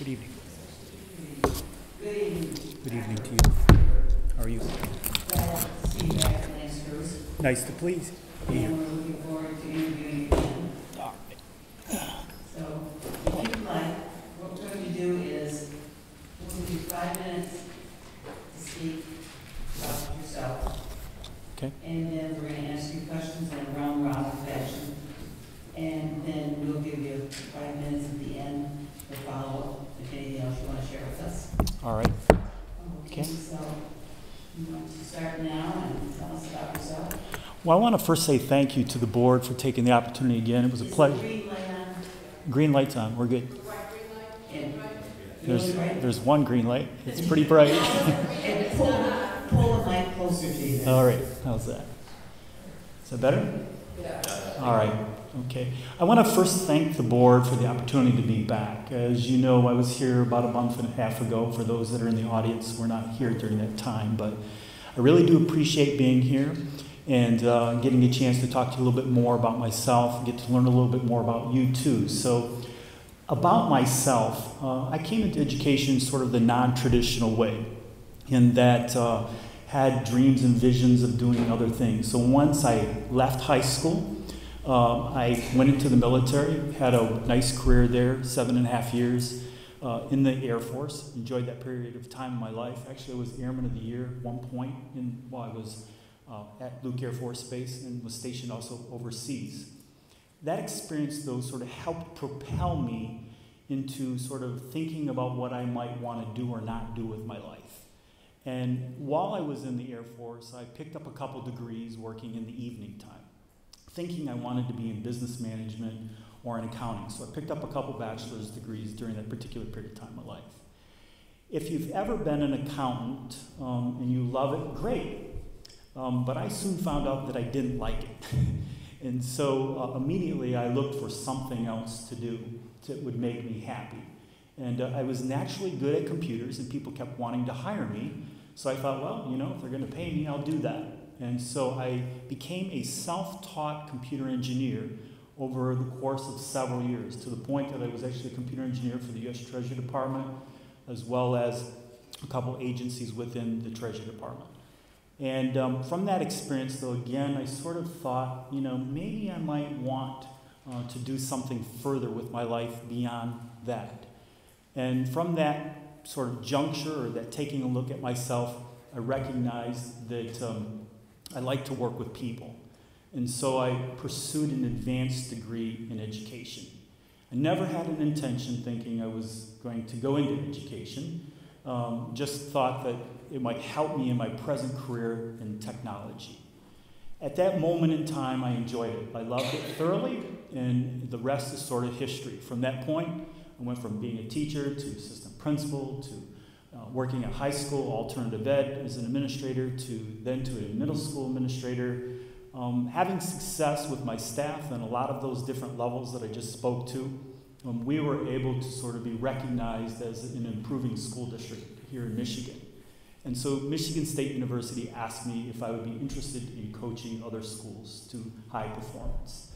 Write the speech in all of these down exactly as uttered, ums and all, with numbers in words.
Good evening. Good evening. Good evening to you. How are you? Glad to see you back in Lancaster. Nice to please be here. And we're looking forward to interviewing you again. All right. So, if you'd like, what we're going to do is, we'll give you five minutes to speak about yourself. Okay. And then we're going to ask you questions in a round robin fashion. And then we'll give you five minutes at the end for follow-up, if anything else you want to share with us. All right. Okay, so you want to start now and tell us about yourself? Well, I want to first say thank you to the board for taking the opportunity again. It was a Is the pleasure. green light on? Green light's on. We're good. And There's really bright? there's one green light. It's pretty bright. And pull, pull the mic closer to you. then. All right. How's that? Is that better? Yeah. All right. Okay. I want to first thank the board for the opportunity to be back. As you know, I was here about a month and a half ago. For those that are in the audience, we're not here during that time, but I really do appreciate being here and uh, getting a chance to talk to you a little bit more about myself, get to learn a little bit more about you too. So, about myself, uh, I came into education sort of the non-traditional way, in that uh, had dreams and visions of doing other things. So once I left high school, uh, I went into the military, had a nice career there, seven and a half years uh, in the Air Force. Enjoyed that period of time in my life. Actually, I was Airman of the Year at one point in, while I was uh, at Luke Air Force Base and was stationed also overseas. That experience, though, sort of helped propel me into sort of thinking about what I might want to do or not do with my life. And while I was in the Air Force, I picked up a couple degrees working in the evening time, thinking I wanted to be in business management or in accounting. So I picked up a couple bachelor's degrees during that particular period of time in my life. If you've ever been an accountant um, and you love it, great. Um, but I soon found out that I didn't like it. And so uh, immediately I looked for something else to do that would make me happy. And uh, I was naturally good at computers, and people kept wanting to hire me. So I thought, well, you know, if they're going to pay me, I'll do that. And so I became a self-taught computer engineer over the course of several years, to the point that I was actually a computer engineer for the U S Treasury Department, as well as a couple agencies within the Treasury Department. And um, from that experience, though, again, I sort of thought, you know, maybe I might want uh, to do something further with my life beyond that. And from that sort of juncture, or that taking a look at myself, I recognized that um, I like to work with people. And so I pursued an advanced degree in education. I never had an intention thinking I was going to go into education. Um, just thought that it might help me in my present career in technology. At that moment in time, I enjoyed it. I loved it thoroughly, and the rest is sort of history. From that point, I went from being a teacher to assistant principal to uh, working at high school, alternative ed as an administrator, to then to a middle school administrator. Um, having success with my staff and a lot of those different levels that I just spoke to, um, we were able to sort of be recognized as an improving school district here in Michigan. And so Michigan State University asked me if I would be interested in coaching other schools to high performance.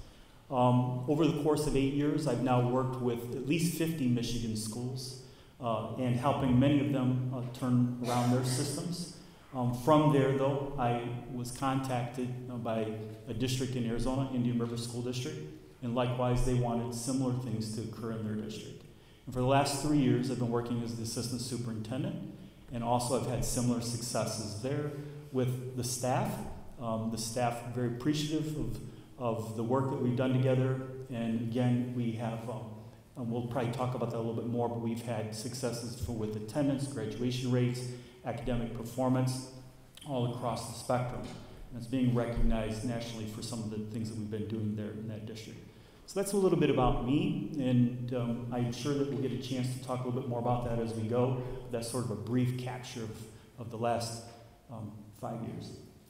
Um, over the course of eight years, I've now worked with at least fifty Michigan schools uh, and helping many of them uh, turn around their systems. Um, from there, though, I was contacted uh, by a district in Arizona, Indian River School District, and likewise they wanted similar things to occur in their district. And for the last three years, I've been working as the assistant superintendent, and also I've had similar successes there with the staff. Um, the staff are very appreciative of of the work that we've done together. And again, we have, um, and we'll probably talk about that a little bit more, but we've had successes for with attendance, graduation rates, academic performance, all across the spectrum. And it's being recognized nationally for some of the things that we've been doing there in that district. So that's a little bit about me, and um, I'm sure that we'll get a chance to talk a little bit more about that as we go. That's sort of a brief capture of, of the last um, five years.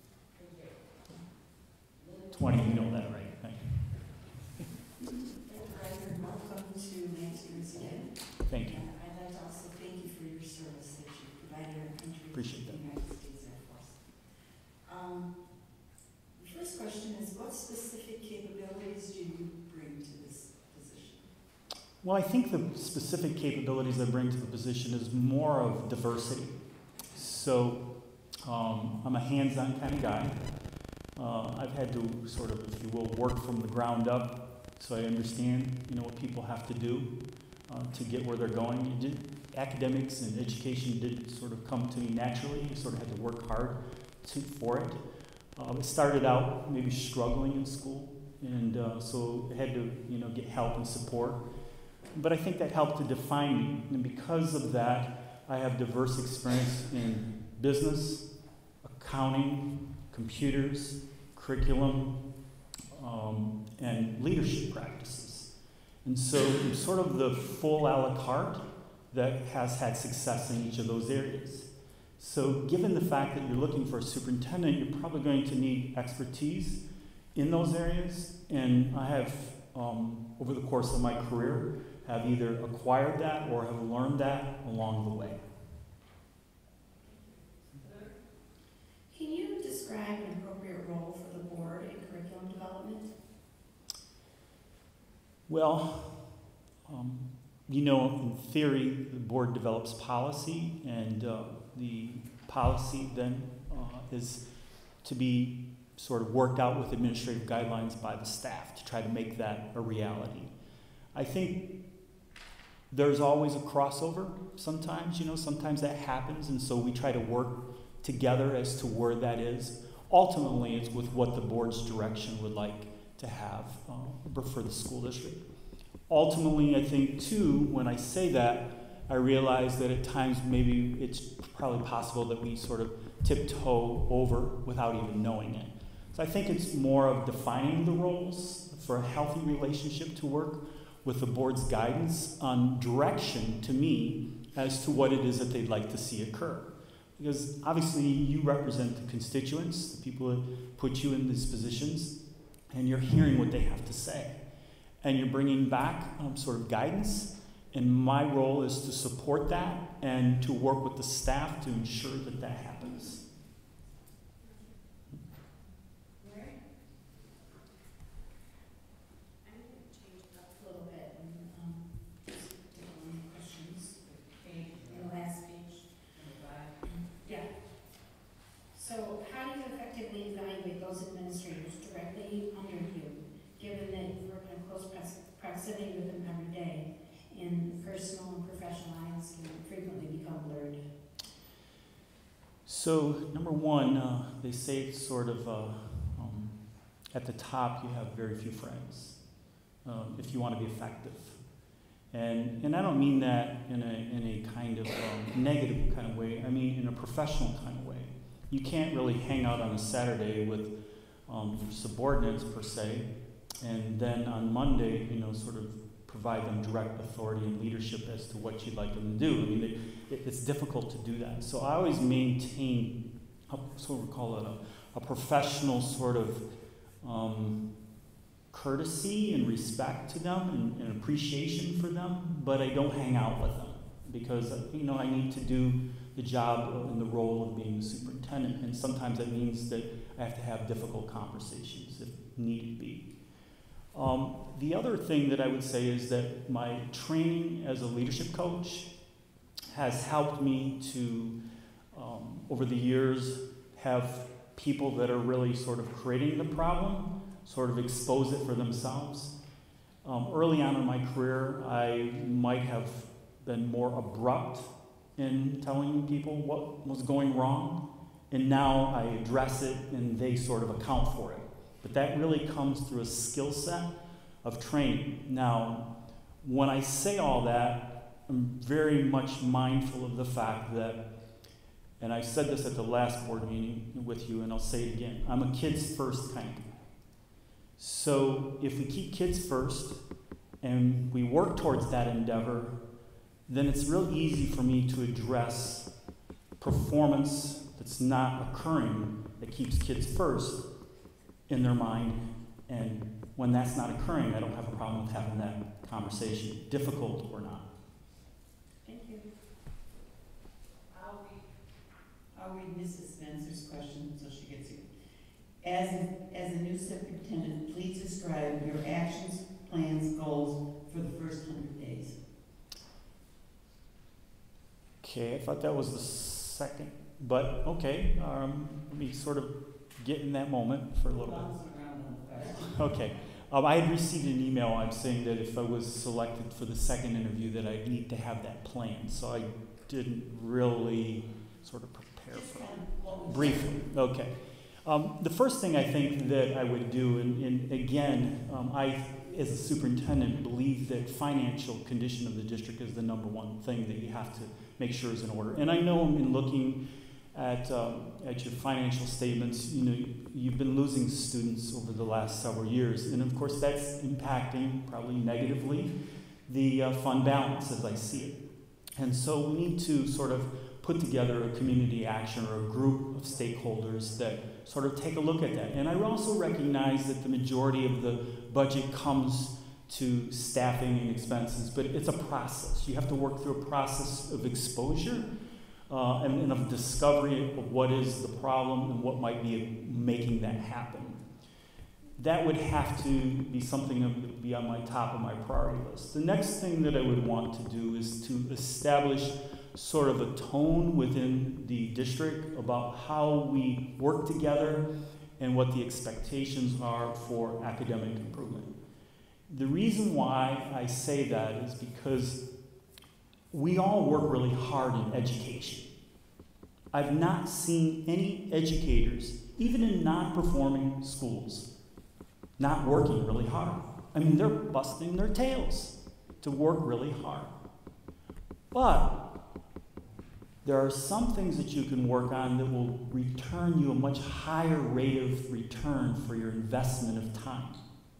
twenty, you know that, right? Thank you. Welcome to Lancaster again. Thank you. And I'd like to also thank you for your service that you provided our country. Appreciate that. The United States Air Force. Um, the first question is, what specific capabilities do you bring to this position? Well, I think the specific capabilities I bring to the position is more of diversity. So um, I'm a hands-on kind of guy. Uh, I've had to sort of, if you will, work from the ground up, so I understand, you know, what people have to do uh, to get where they're going. It did, academics and education did sort of come to me naturally. You sort of had to work hard to, for it. Uh, I started out maybe struggling in school, and uh, so I had to, you know, get help and support. But I think that helped to define me, and because of that, I have diverse experience in business, accounting, computers, curriculum, um, and leadership practices. And so I'm sort of the full a la carte that has had success in each of those areas. So given the fact that you're looking for a superintendent, you're probably going to need expertise in those areas. And I have, um, over the course of my career, have either acquired that or have learned that along the way. Can you describe an appropriate role for the board in curriculum development? Well, um, you know, in theory, the board develops policy, and uh, the policy then uh, is to be sort of worked out with administrative guidelines by the staff to try to make that a reality. I think there's always a crossover sometimes, you know, sometimes that happens, and so we try to work together as to where that is. Ultimately, it's with what the board's direction would like to have uh, for the school district. Ultimately, I think, too, when I say that, I realize that at times maybe it's probably possible that we sort of tiptoe over without even knowing it. So I think it's more of defining the roles for a healthy relationship to work with the board's guidance on direction to me as to what it is that they'd like to see occur. Because obviously you represent the constituents, the people that put you in these positions, and you're hearing what they have to say. And you're bringing back um, sort of guidance, and my role is to support that and to work with the staff to ensure that that happens. So how do you effectively evaluate those administrators directly under you, given that you work in close proximity with them every day, and personal and professional lines can frequently become blurred? So, number one, uh, they say it's sort of, uh, um, at the top you have very few friends, um, if you want to be effective. And, and I don't mean that in a, in a kind of um, negative kind of way, I mean in a professional kind of way. You can't really hang out on a Saturday with um, subordinates per se, and then on Monday, you know, sort of provide them direct authority and leadership as to what you'd like them to do. I mean, it, it, it's difficult to do that. So I always maintain, a, sort of call it a, a professional sort of um, courtesy and respect to them and, and appreciation for them, but I don't hang out with them because, you know, I need to do the job and the role of being the superintendent, and sometimes that means that I have to have difficult conversations if need be. Um, the other thing that I would say is that my training as a leadership coach has helped me to, um, over the years, have people that are really sort of creating the problem, sort of expose it for themselves. Um, early on in my career, I might have been more abrupt in telling people what was going wrong, and now I address it and they sort of account for it. But that really comes through a skill set of training. Now, when I say all that, I'm very much mindful of the fact that, and I said this at the last board meeting with you, and I'll say it again, I'm a kids first kind of guy. So if we keep kids first and we work towards that endeavor, then it's real easy for me to address performance that's not occurring that keeps kids first in their mind. And when that's not occurring, I don't have a problem with having that conversation, difficult or not. Thank you. I'll read, I'll read Missus Spencer's question until she gets here. As, as a new superintendent, please describe your actions, plans, goals for the first hundred days. Okay, I thought that was the second, but okay, um, let me sort of get in that moment for a little bit. Bouncing around on the question. Okay. Um, I had received an email. I'm saying that if I was selected for the second interview, that I need to have that plan. So I didn't really sort of prepare Just for kind it. of what we- Briefly, okay. Um, the first thing I think that I would do, and, and again, um, I, as a superintendent, believe that financial condition of the district is the number one thing that you have to make sure is in order. And I know in looking at um, at your financial statements, you know, you've been losing students over the last several years, and of course that's impacting probably negatively the uh, fund balance as I see it. And so we need to sort of put together a community action or a group of stakeholders that sort of take a look at that. And I also recognize that the majority of the budget comes to staffing and expenses, but it's a process. You have to work through a process of exposure Uh, and, and of discovery of what is the problem and what might be making that happen. That would have to be something that would be on my top of my priority list. The next thing that I would want to do is to establish sort of a tone within the district about how we work together and what the expectations are for academic improvement. The reason why I say that is because we all work really hard in education. I've not seen any educators, even in non-performing schools, not working really hard. I mean, they're busting their tails to work really hard. But there are some things that you can work on that will return you a much higher rate of return for your investment of time.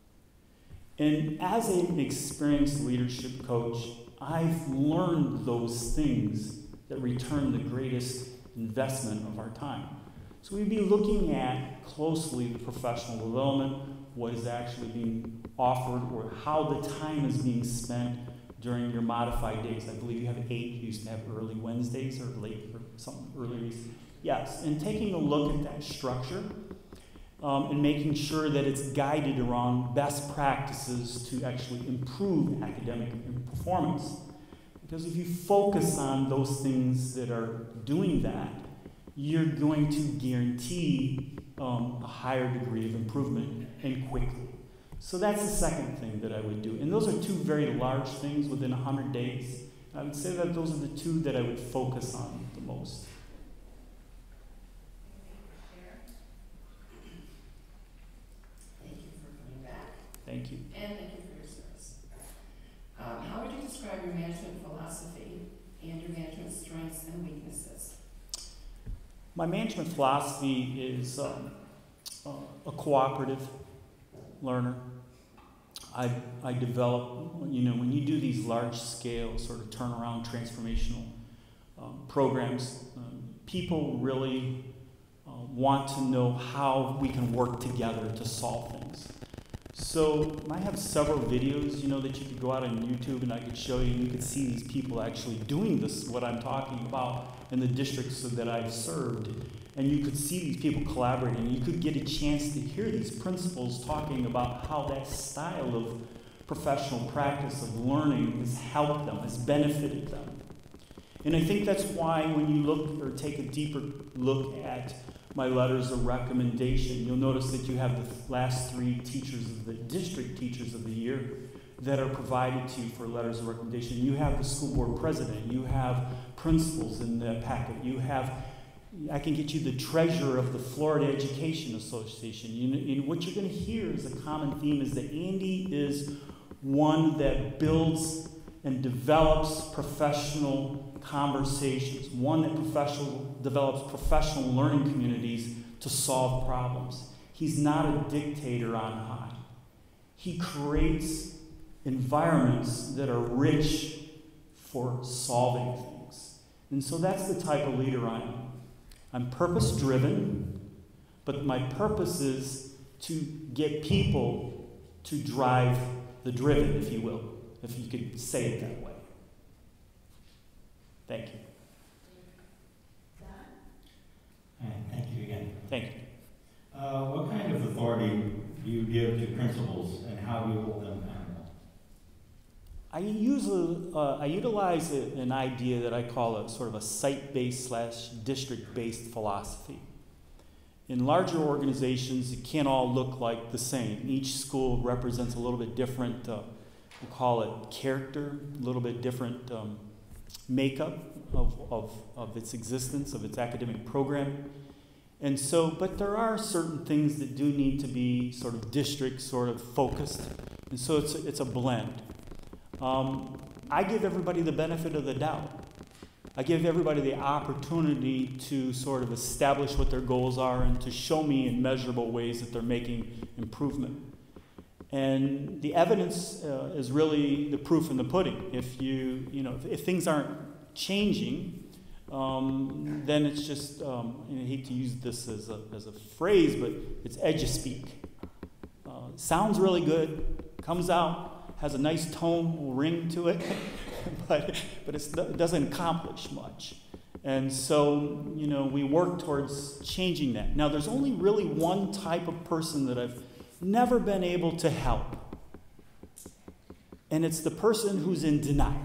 And as an experienced leadership coach, I've learned those things that return the greatest investment of our time. So we'd be looking at closely the professional development, what is actually being offered, or how the time is being spent during your modified days. I believe you have eight. You used to have early Wednesdays or late or something early. Yes, and taking a look at that structure um, and making sure that it's guided around best practices to actually improve academic performance. Because if you focus on those things that are doing that, you're going to guarantee um, a higher degree of improvement and quickly. So that's the second thing that I would do. And those are two very large things within one hundred days. I would say that those are the two that I would focus on the most. Thank you for coming back. Thank you. And thank you for your service. Um, how would you describe your management philosophy and your management strengths and weaknesses? My management philosophy is um, uh, a cooperative learner. I, I develop, you know, when you do these large-scale sort of turnaround transformational um, programs, um, people really uh, want to know how we can work together to solve things. So I have several videos, you know, that you could go out on YouTube and I could show you, and you could see these people actually doing this, what I'm talking about, in the districts that I've served. And you could see these people collaborating, and you could get a chance to hear these principals talking about how that style of professional practice of learning has helped them, has benefited them. And I think that's why when you look or take a deeper look at my letters of recommendation, you'll notice that you have the last three teachers of the district teachers of the year that are provided to you for letters of recommendation. You have the school board president, you have principals in the packet, you have, I can get you the treasurer of the Florida Education Association. You know, and what you're going to hear as a common theme is that Andy is one that builds and develops professional conversations, one that professional, develops professional learning communities to solve problems. He's not a dictator on high. He creates environments that are rich for solving things. And so that's the type of leader I am. I'm purpose-driven, but my purpose is to get people to drive the driven, if you will, if you could say it that way. Thank you. And thank you again. Thank you. Uh, what kind of authority do you give to principals, and how do you hold them accountable? I usually uh, I utilize a, an idea that I call a sort of a site-based slash district-based philosophy. In larger organizations, it can't all look like the same. Each school represents a little bit different, uh, we call it character, a little bit different um, makeup of, of, of its existence, of its academic program. And so, but there are certain things that do need to be sort of district sort of focused. And so it's a, it's a blend. Um, I give everybody the benefit of the doubt. I give everybody the opportunity to sort of establish what their goals are and to show me in measurable ways that they're making improvement. And the evidence uh, is really the proof in the pudding. If you, you know, if, if things aren't changing, um, then it's just, um, and I hate to use this as a, as a phrase, but it's edge-a-speak. Uh, sounds really good, comes out, has a nice tone, ring to it, but, but it's, it doesn't accomplish much. And so, you know, we work towards changing that. Now, there's only really one type of person that I've never been able to help. And it's the person who's in denial.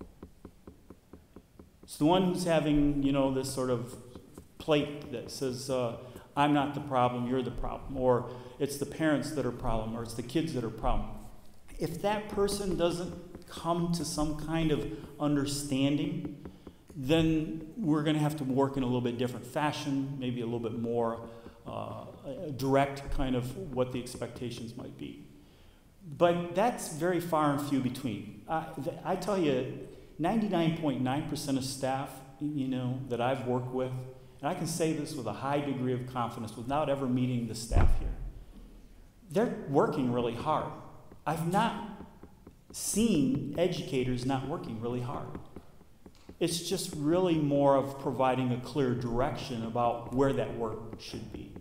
It's the one who's having, you know, this sort of plate that says, uh, I'm not the problem, you're the problem. Or it's the parents that are problem, or it's the kids that are problem. If that person doesn't come to some kind of understanding, then we're going to have to work in a little bit different fashion, maybe a little bit more uh, direct kind of what the expectations might be. But that's very far and few between. I, I tell you, ninety-nine point nine percent of staff, you know, that I've worked with, and I can say this with a high degree of confidence without ever meeting the staff here, they're working really hard. I've not seen educators not working really hard. It's just really more of providing a clear direction about where that work should be.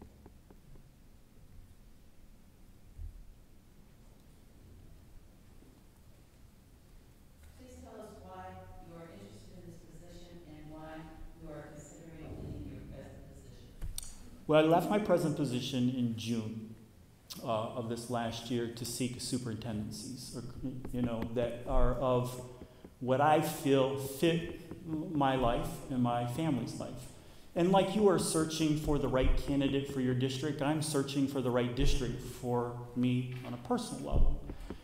Please tell us why you are interested in this position and why you are considering leaving your present position. Well, I left my present position in June uh, of this last year to seek superintendencies, or, you know, that are of what I feel fit my life and my family's life. And like you are searching for the right candidate for your district, I'm searching for the right district for me on a personal level.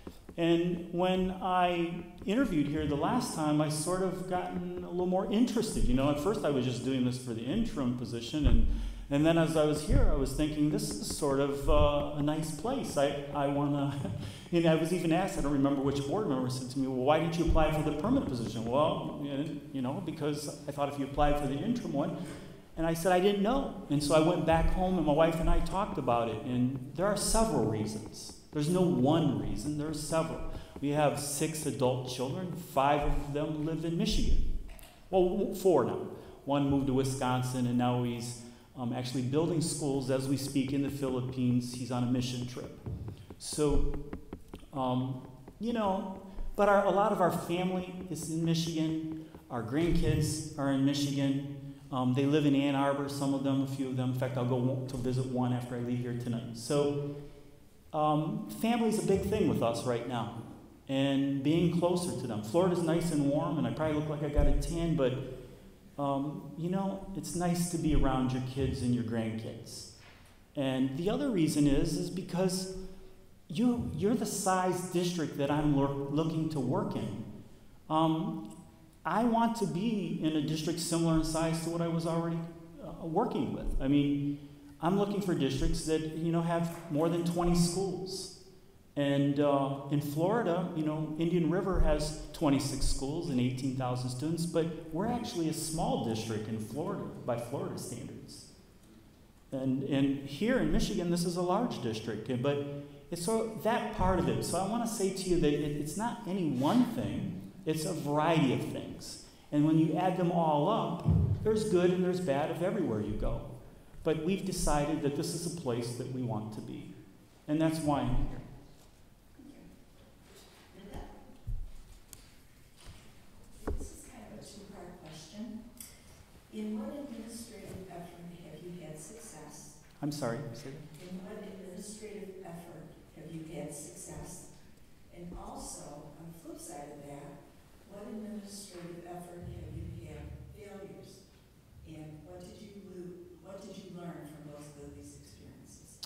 And when I interviewed here the last time, I sort of gotten a little more interested. You know, at first I was just doing this for the interim position, and And then as I was here, I was thinking, this is sort of uh, a nice place. I, I want to, you know, I was even asked, I don't remember which board member said to me, well, why didn't you apply for the permanent position? Well, you know, because I thought if you applied for the interim one, and I said I didn't know. And so I went back home, and my wife and I talked about it, and there are several reasons. There's no one reason, there are several. We have six adult children, five of them live in Michigan. Well, four now. One moved to Wisconsin, and now he's Um, actually building schools as we speak in the Philippines. He's on a mission trip. So, um, you know, but our, a lot of our family is in Michigan. Our grandkids are in Michigan. Um, they live in Ann Arbor, some of them, a few of them. In fact, I'll go to visit one after I leave here tonight. So um, family's a big thing with us right now, and being closer to them. Florida's nice and warm, and I probably look like I got a tan, but Um, you know, it's nice to be around your kids and your grandkids. And the other reason is, is because you, you're the size district that I'm lo- looking to work in. Um, I want to be in a district similar in size to what I was already uh, working with. I mean, I'm looking for districts that, you know, have more than twenty schools. And uh, in Florida, you know, Indian River has twenty-six schools and eighteen thousand students, but we're actually a small district in Florida by Florida standards. And, and here in Michigan, this is a large district, but it's so that part of it. So I want to say to you that it, it's not any one thing, it's a variety of things. And when you add them all up, there's good and there's bad of everywhere you go. But we've decided that this is a place that we want to be. And that's why I'm here. In what administrative effort have you had success? I'm sorry, say that. In what administrative effort have you had success And also, on the flip side of that, what administrative effort have you had failures? And what did you lo- what did you learn from those these experiences?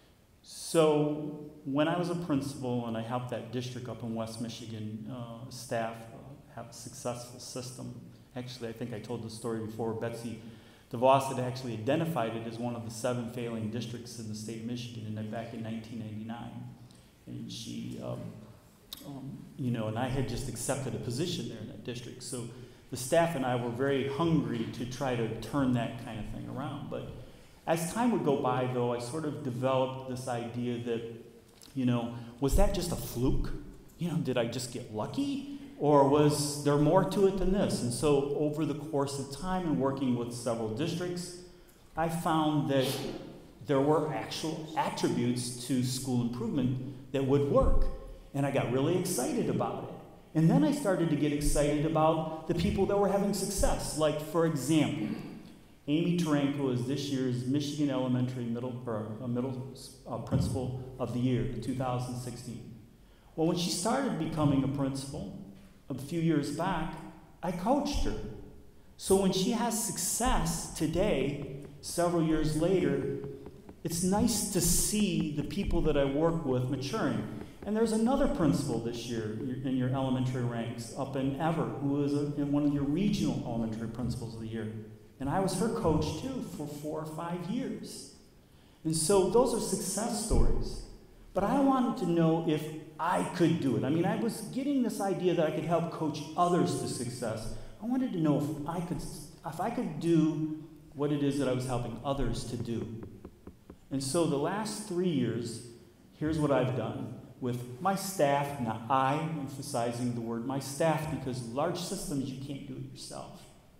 So when I was a principal and I helped that district up in West Michigan, uh, staff uh, have a successful system. Actually, I think I told the story before. Betsy DeVos had actually identified it as one of the seven failing districts in the state of Michigan, and back in nineteen ninety-nine. And she, um, um, you know, and I had just accepted a position there in that district. So the staff and I were very hungry to try to turn that kind of thing around. But as time would go by, though, I sort of developed this idea that, you know, was that just a fluke? You know, did I just get lucky? Or was there more to it than this? And so over the course of time and working with several districts, I found that there were actual attributes to school improvement that would work. And I got really excited about it. And then I started to get excited about the people that were having success. Like, for example, Amy Taranko is this year's Michigan Elementary Middle, or, uh, middle uh, Principal of the Year in two thousand sixteen. Well, when she started becoming a principal a few years back, I coached her. So when she has success today, several years later, it's nice to see the people that I work with maturing. And there's another principal this year in your elementary ranks up in Everett, who is a, in one of your regional elementary principals of the year. And I was her coach too for four or five years. And so those are success stories. But I wanted to know if I could do it. I mean, I was getting this idea that I could help coach others to success. I wanted to know if I could, if I could do what it is that I was helping others to do. And so the last three years, here's what I've done with my staff. Now, I, emphasizing the word my staff, because large systems, you can't do it yourself.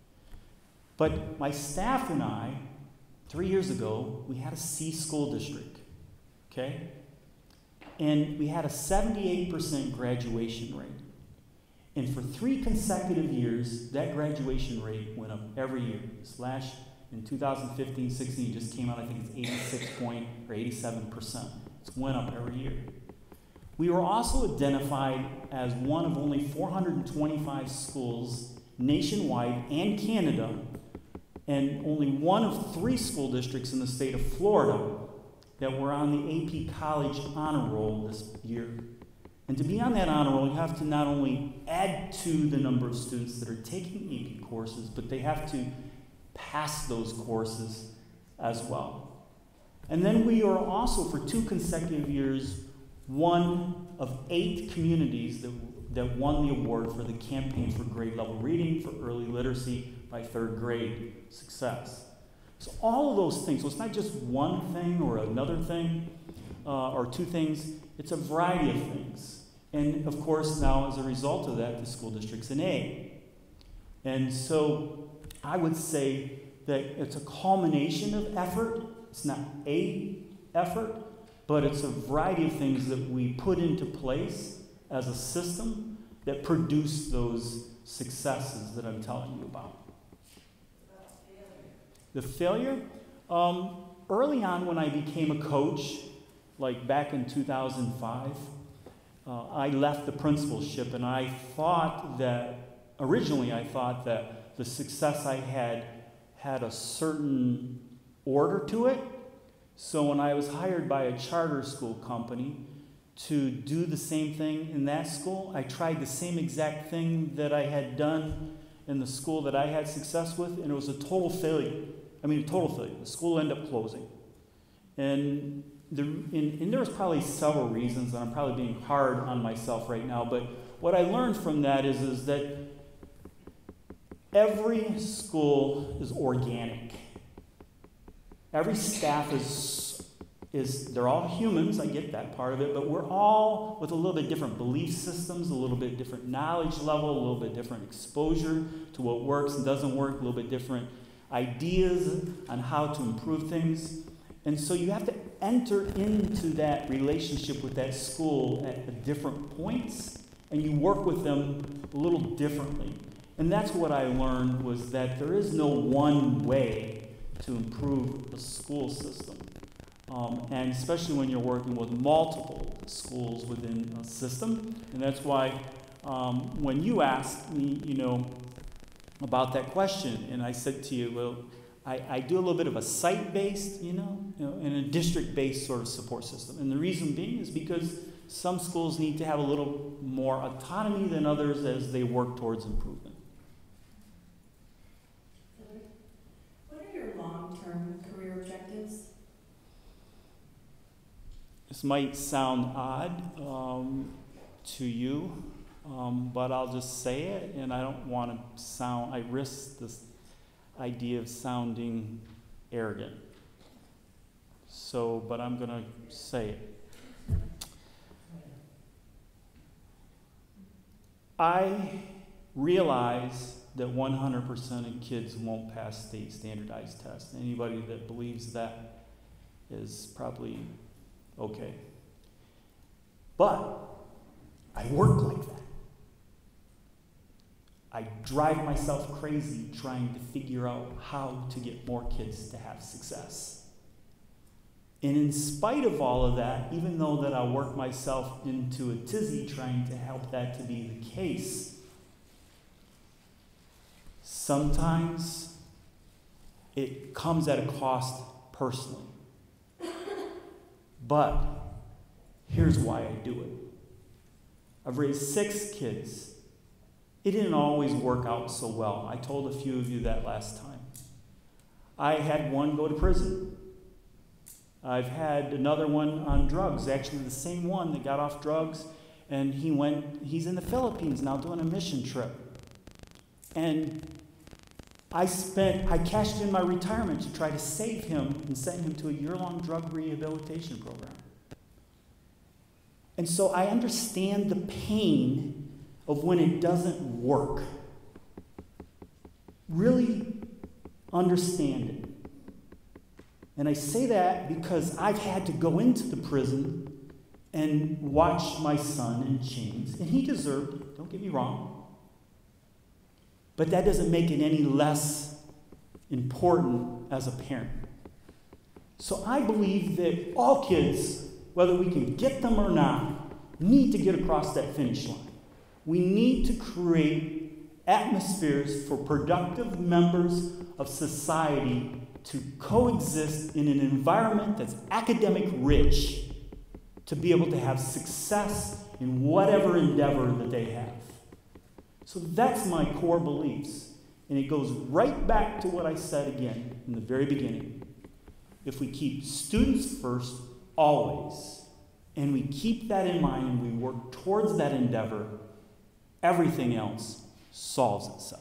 But my staff and I, three years ago, we had a C school district, okay? And we had a seventy-eight percent graduation rate. And for three consecutive years, that graduation rate went up every year. Slash, in two thousand fifteen sixteen, it just came out, I think it's eighty-six point or eighty-seven percent. It's went up every year. We were also identified as one of only four hundred twenty-five schools nationwide and Canada, and only one of three school districts in the state of Florida that were on the A P College honor roll this year. And to be on that honor roll, you have to not only add to the number of students that are taking A P courses, but they have to pass those courses as well. And then we are also, for two consecutive years, one of eight communities that, that won the award for the Campaign for Grade Level Reading for Early Literacy by Third Grade Success. So all of those things, so it's not just one thing or another thing uh, or two things, it's a variety of things. And of course now as a result of that, the school district's an A. And so I would say that it's a culmination of effort. It's not a effort, but it's a variety of things that we put into place as a system that produce those successes that I'm telling you about. The failure? Um, early on when I became a coach, like back in two thousand five, uh, I left the principalship, and I thought that, originally I thought that the success I had had a certain order to it. So when I was hired by a charter school company to do the same thing in that school, I tried the same exact thing that I had done in the school that I had success with, and it was a total failure. I mean, a total failure. The school ended up closing. And, the, and, and there was probably several reasons, and I'm probably being hard on myself right now, but what I learned from that is, is that every school is organic. Every staff is, is, they're all humans, I get that part of it, but we're all with a little bit different belief systems, a little bit different knowledge level, a little bit different exposure to what works and doesn't work, a little bit different ideas on how to improve things. And so you have to enter into that relationship with that school at different points, and you work with them a little differently. And that's what I learned, was that there is no one way to improve a school system. Um, and especially when you're working with multiple schools within a system. And that's why um, when you asked me, you know, about that question, and I said to you, well, I, I do a little bit of a site-based, you know, you know, and a district-based sort of support system. And the reason being is because some schools need to have a little more autonomy than others as they work towards improvement. What are your long-term career objectives? This might sound odd um, to you, um, but I'll just say it, and I don't want to sound, I risk this idea of sounding arrogant. So, but I'm going to say it. I realize that one hundred percent of kids won't pass state standardized tests. Anybody that believes that is probably okay. But I work like that. I drive myself crazy trying to figure out how to get more kids to have success. And in spite of all of that, even though that I work myself into a tizzy trying to help that to be the case, sometimes it comes at a cost personally. But here's why I do it. I've raised six kids. It didn't always work out so well. I told a few of you that last time. I had one go to prison. I've had another one on drugs, actually the same one that got off drugs, and he went, he's in the Philippines now doing a mission trip. And I spent, I cashed in my retirement to try to save him and send him to a year-long drug rehabilitation program. And so I understand the pain of when it doesn't work. Really understand it. And I say that because I've had to go into the prison and watch my son in chains, and he deserved it, don't get me wrong. But that doesn't make it any less important as a parent. So I believe that all kids, whether we can get them or not, need to get across that finish line. We need to create atmospheres for productive members of society to coexist in an environment that's academic rich, to be able to have success in whatever endeavor that they have. So that's my core beliefs. And it goes right back to what I said again in the very beginning. If we keep students first, always, and we keep that in mind and we work towards that endeavor, everything else solves itself.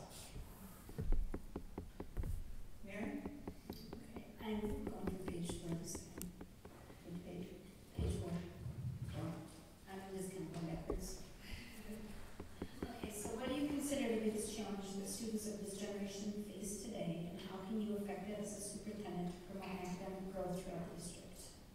Mary? Okay, I'm going to page four this time. Page, page four. I'm just going to go backwards. Okay, so what do you consider the biggest challenge that students of this generation face today, and how can you affect it as a superintendent to promote academic growth throughout the district?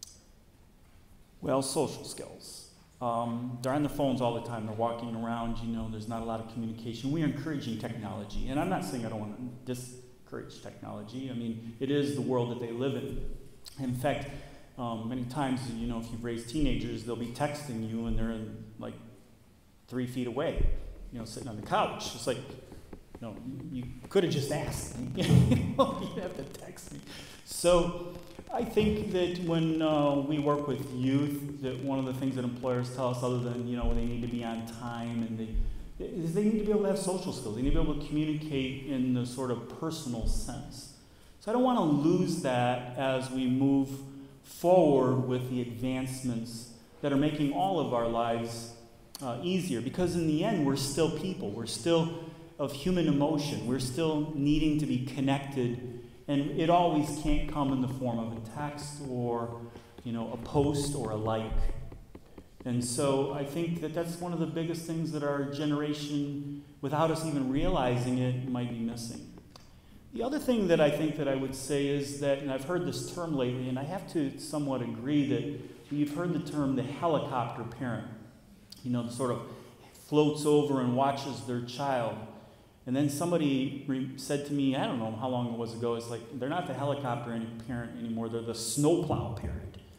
Well, social skills. Um, they're on the phones all the time. They're walking around. You know, there's not a lot of communication. We are encouraging technology. And I'm not saying I don't want to discourage technology. I mean, it is the world that they live in. In fact, um, many times, you know, if you've raised teenagers, they'll be texting you and they're in, like, three feet away, you know, sitting on the couch. It's like, you know, you could have just asked me. You know, you didn't have to text me. So I think that when uh, we work with youth, that one of the things that employers tell us, other than, you know, they need to be on time, and they, is they need to be able to have social skills. They need to be able to communicate in the sort of personal sense. So I don't want to lose that as we move forward with the advancements that are making all of our lives uh, easier. Because in the end, we're still people. We're still of human emotion. We're still needing to be connected. And it always can't come in the form of a text or, you know, a post or a like. And so I think that that's one of the biggest things that our generation, without us even realizing it, might be missing. The other thing that I think that I would say is that, and I've heard this term lately, and I have to somewhat agree that you've heard the term the helicopter parent. You know, the sort of floats over and watches their child. And then somebody re- said to me, I don't know how long it was ago, it's like, they're not the helicopter any parent anymore, they're the snowplow parent.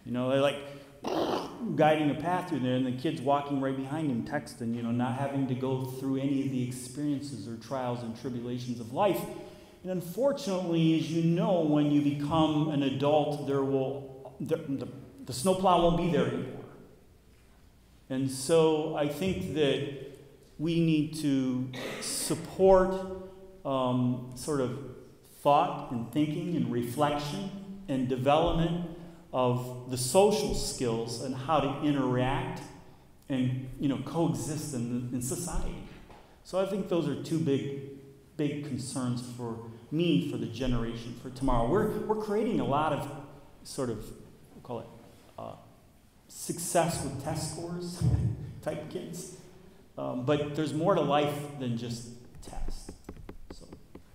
You know, they're like guiding a path through there, and the kid's walking right behind him, texting, you know, not having to go through any of the experiences or trials and tribulations of life. And unfortunately, as you know, when you become an adult, there will the, the, the snowplow won't be there anymore. And so I think that we need to support um, sort of thought and thinking and reflection and development of the social skills and how to interact and, you know, coexist in, in society. So I think those are two big, big concerns for me, for the generation, for tomorrow. We're, we're creating a lot of sort of, we'll call it, uh, success with test scores type kids. Um, but there's more to life than just tests. So.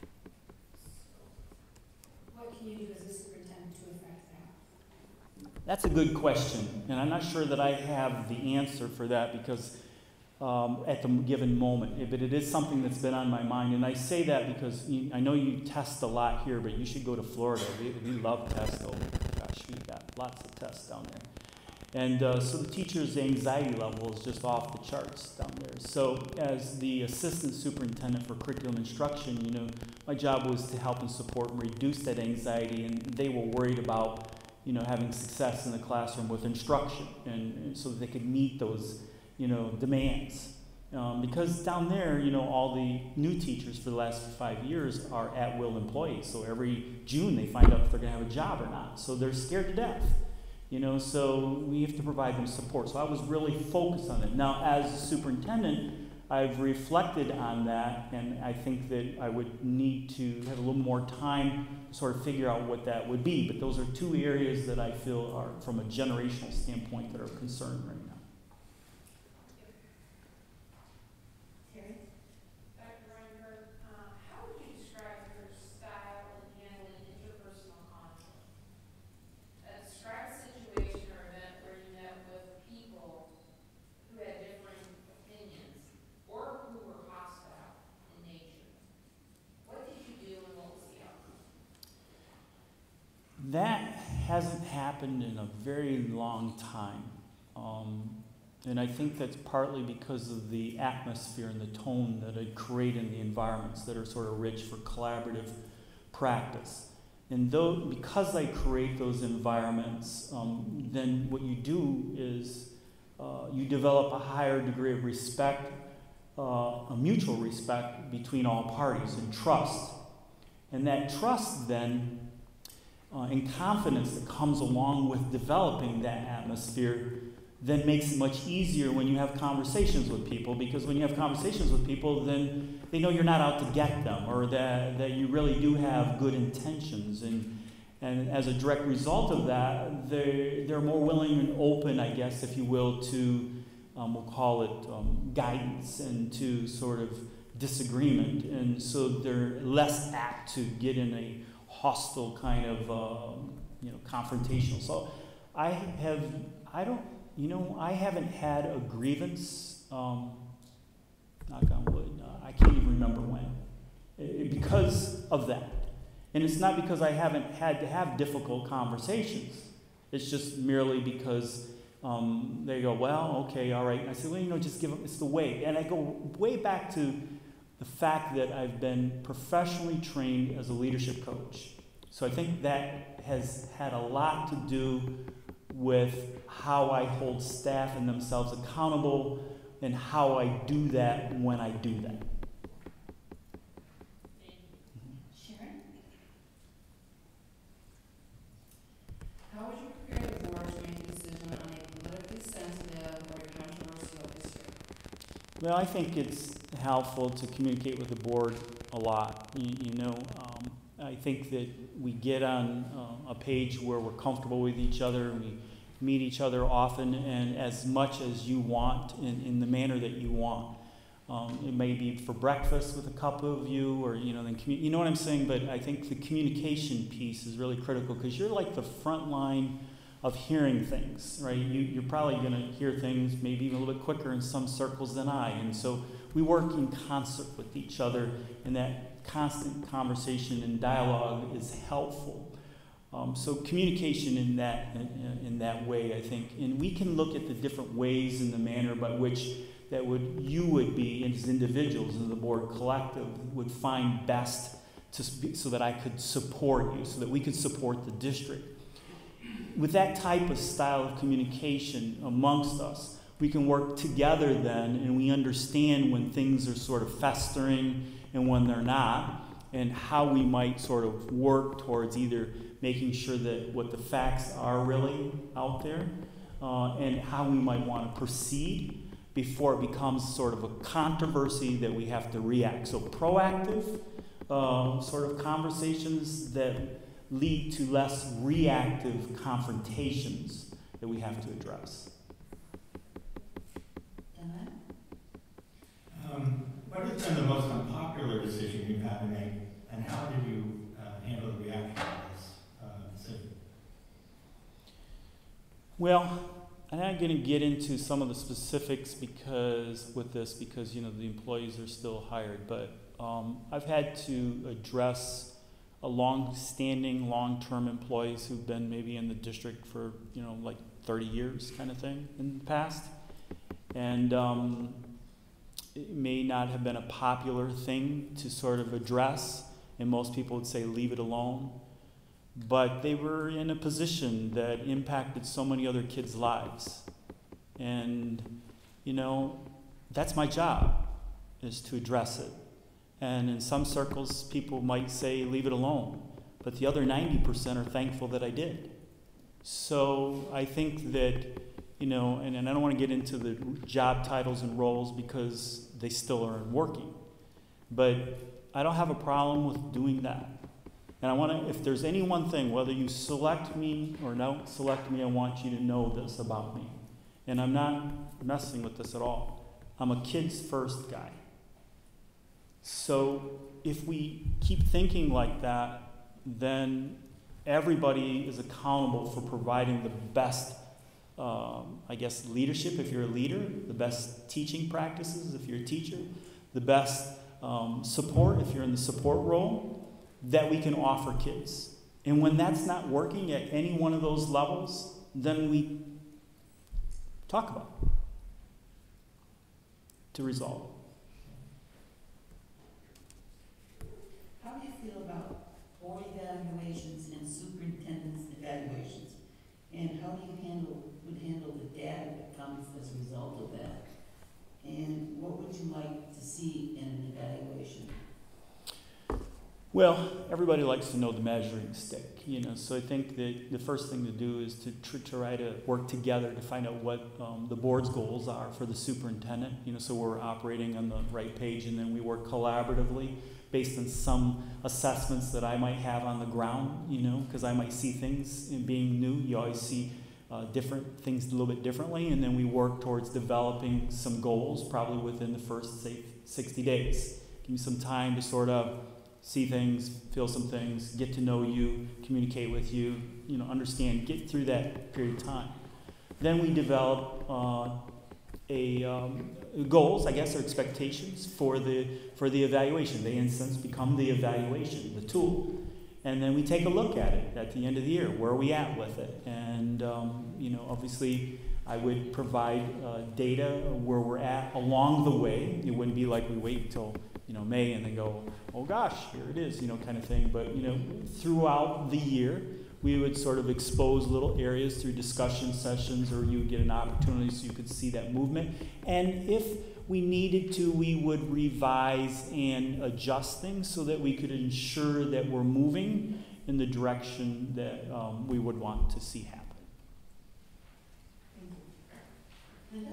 What can you do as a superintendent to affect that? That's a good question, and I'm not sure that I have the answer for that because um, at the given moment, but it is something that's been on my mind, and I say that because you, I know you test a lot here, but you should go to Florida. We, we love tests. Oh gosh, we got lots of tests down there. And uh, so the teacher's anxiety level is just off the charts down there. So as the assistant superintendent for curriculum instruction, you know, my job was to help and support and reduce that anxiety, and they were worried about, you know, having success in the classroom with instruction, and, and so that they could meet those, you know, demands. Um, because down there, you know, all the new teachers for the last five years are at-will employees. So every June they find out if they're going to have a job or not. So they're scared to death. You know, so we have to provide them support. So I was really focused on it. Now, as a superintendent, I've reflected on that, and I think that I would need to have a little more time to sort of figure out what that would be. But those are two areas that I feel are, from a generational standpoint, that are concerned right now. Terry? Doctor Reinberg, uh, how would you describe your style in handling interpersonal conflict? Uh, describe a situation or event where you met with people who had differing opinions or who were hostile in nature. What did you do and what was the outcome? That hasn't happened in a very long time. Um, and I think that's partly because of the atmosphere and the tone that I create in the environments that are sort of rich for collaborative practice. And though, because I create those environments, um, then what you do is uh, you develop a higher degree of respect, uh, a mutual respect between all parties, and trust. And that trust then, uh, and confidence that comes along with developing that atmosphere, then makes it much easier when you have conversations with people, because when you have conversations with people, then they know you're not out to get them, or that, that you really do have good intentions. And, and as a direct result of that, they're, they're more willing and open, I guess, if you will, to, um, we'll call it um, guidance, and to sort of disagreement. And so they're less apt to get in a hostile kind of, uh, you know, confrontational. So I have, I don't, You know, I haven't had a grievance, um, knock on wood, uh, I can't even remember when, it, because of that. And it's not because I haven't had to have difficult conversations. It's just merely because um, they go, well, okay, all right. And I say, well, you know, just give them, it's the way. And I go way back to the fact that I've been professionally trained as a leadership coach. So I think that has had a lot to do with how I hold staff and themselves accountable, and how I do that when I do that. Sharon? How would you prepare the board to make a decision on a politically sensitive or controversial issue? Well, I think it's helpful to communicate with the board a lot. You, you know, um, I think that we get on uh, a page where we're comfortable with each other, and we meet each other often and as much as you want, in, in the manner that you want. Um, it may be for breakfast with a couple of you, or, you know, then commu- you know what I'm saying, but I think the communication piece is really critical, because you're like the front line of hearing things, right? You, you're probably going to hear things maybe even a little bit quicker in some circles than I, and so we work in concert with each other, and that constant conversation and dialogue is helpful. Um, so communication in that in, in that way, I think, and we can look at the different ways in the manner by which that would you would be as individuals and the board collective would find best to speak, so that I could support you, so that we could support the district. With that type of style of communication amongst us, we can work together then, and we understand when things are sort of festering and when they're not, and how we might sort of work towards either making sure that what the facts are really out there, uh, and how we might want to proceed before it becomes sort of a controversy that we have to react. So proactive uh, sort of conversations that lead to less reactive confrontations that we have to address. Um, what has been the most unpopular decision you've had to make, and how did you uh, handle the reaction to this uh, decision? Well, I'm not going to get into some of the specifics because with this, because you know the employees are still hired. But um, I've had to address a long-standing, long-term employees who've been maybe in the district for you know like thirty years, kind of thing, in the past, and um, it may not have been a popular thing to sort of address, and most people would say leave it alone. But they were in a position that impacted so many other kids' lives. And, you know, that's my job, is to address it. And in some circles, people might say, leave it alone. But the other ninety percent are thankful that I did. So I think that, you know, and, and I don't want to get into the job titles and roles because they still aren't working. But I don't have a problem with doing that. And I want to, if there's any one thing, whether you select me or don't select me, I want you to know this about me. And I'm not messing with this at all. I'm a kids first guy. So if we keep thinking like that, then everybody is accountable for providing the best, um, I guess, leadership if you're a leader, the best teaching practices if you're a teacher, the best um, support if you're in the support role, that we can offer kids. And when that's not working at any one of those levels, then we talk about it to resolve it. How do you feel about board evaluations and superintendent's evaluations? And how do you handle, would handle the data that comes as a result of that? And what would you like to see in an evaluation? Well, everybody likes to know the measuring stick, you know, so I think that the first thing to do is to tr- try to work together to find out what um, the board's goals are for the superintendent, you know, so we're operating on the right page, and then we work collaboratively based on some assessments that I might have on the ground, you know, because I might see things in being new. You always see uh, different things a little bit differently, and then we work towards developing some goals probably within the first, say, sixty days. Give me some time to sort of see things, feel some things, get to know you, communicate with you, you know, understand, get through that period of time. Then we develop uh, a um, goals, I guess, or expectations for the for the evaluation. They, in a sense, become the evaluation, the tool. And then we take a look at it at the end of the year. Where are we at with it? And, um, you know, obviously, I would provide uh, data where we're at along the way. It wouldn't be like we wait until you know, May and then go, oh gosh, here it is, you know, kind of thing. But, you know, throughout the year, we would sort of expose little areas through discussion sessions, or you would get an opportunity so you could see that movement. And if we needed to, we would revise and adjust things so that we could ensure that we're moving in the direction that um, we would want to see happen. Linda?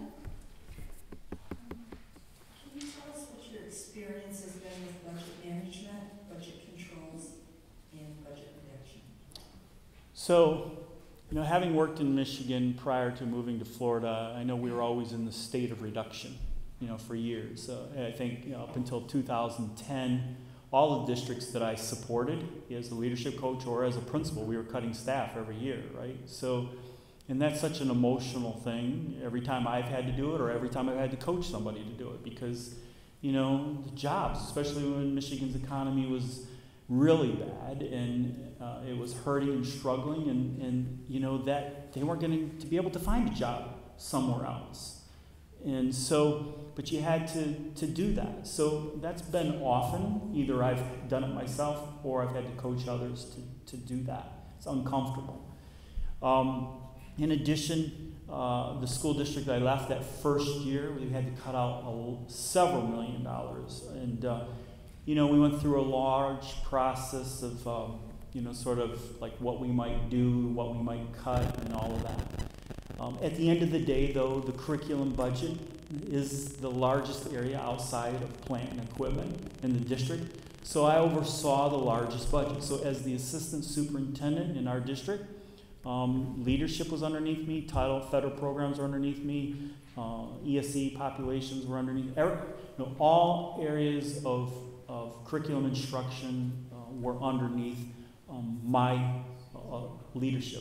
Can you tell us what your experience has been with budget management, budget controls, and budget reduction? So, you know, having worked in Michigan prior to moving to Florida, I know we were always in the state of reduction, you know, for years. Uh, I think you know, up until two thousand ten, all the districts that I supported as a leadership coach or as a principal, we were cutting staff every year, right? So, and that's such an emotional thing every time I've had to do it or every time I've had to coach somebody to do it because, you know, the jobs, especially when Michigan's economy was really bad, and uh, it was hurting and struggling, and, and you know that they weren't going to be able to find a job somewhere else. And so, but you had to, to do that. So that's been often. Either I've done it myself or I've had to coach others to, to do that. It's uncomfortable. Um, in addition, uh, the school district I left that first year, we had to cut out a, several million dollars. And, uh, you know, we went through a large process of, um, you know, sort of like what we might do, what we might cut, and all of that. Um, at the end of the day, though, the curriculum budget is the largest area outside of plant and equipment in the district. So I oversaw the largest budget. So as the assistant superintendent in our district, um, leadership was underneath me, title federal programs were underneath me, uh, E S E populations were underneath, every, you know, all areas of, of curriculum instruction uh, were underneath um, my uh, leadership.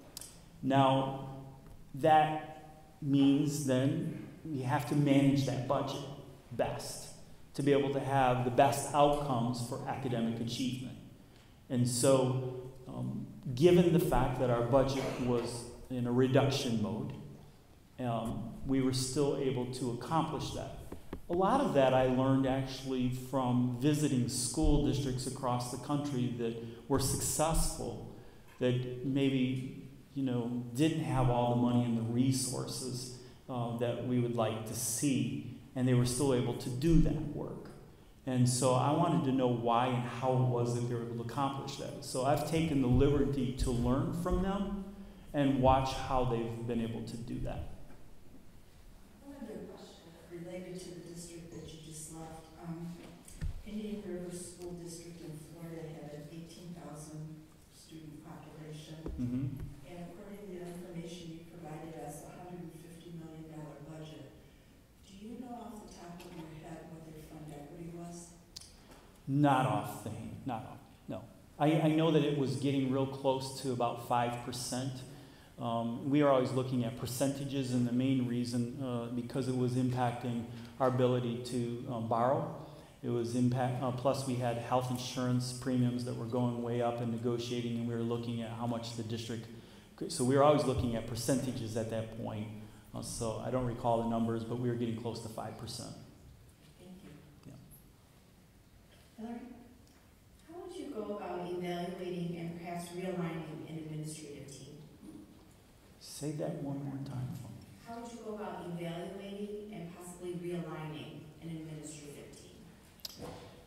Now, that means then we have to manage that budget best to be able to have the best outcomes for academic achievement. And so, um, given the fact that our budget was in a reduction mode, um, we were still able to accomplish that. A lot of that I learned actually from visiting school districts across the country that were successful, that maybe you know, didn't have all the money and the resources uh, that we would like to see, and they were still able to do that work. And so I wanted to know why and how it was that they were able to accomplish that. So I've taken the liberty to learn from them and watch how they've been able to do that. Another question related to the district that you just left. Um, Indian River School District in Florida had an eighteen thousand student population. Mm-hmm. And according to the information you provided us, a one hundred fifty million dollars budget. Do you know off the top of your head what their fund equity was? Not off the hand, not off, no. I, I know that it was getting real close to about five percent. Um, we are always looking at percentages, and the main reason, uh, because it was impacting our ability to um, borrow. It was impact, uh, plus we had health insurance premiums that were going way up and negotiating, and we were looking at how much the district. So we were always looking at percentages at that point. Uh, so I don't recall the numbers, but we were getting close to five percent. Thank you. Yeah. Hillary, how would you go about evaluating and perhaps realigning an administrative team? Say that one more time for me. How would you go about evaluating and possibly realigning an administrative team?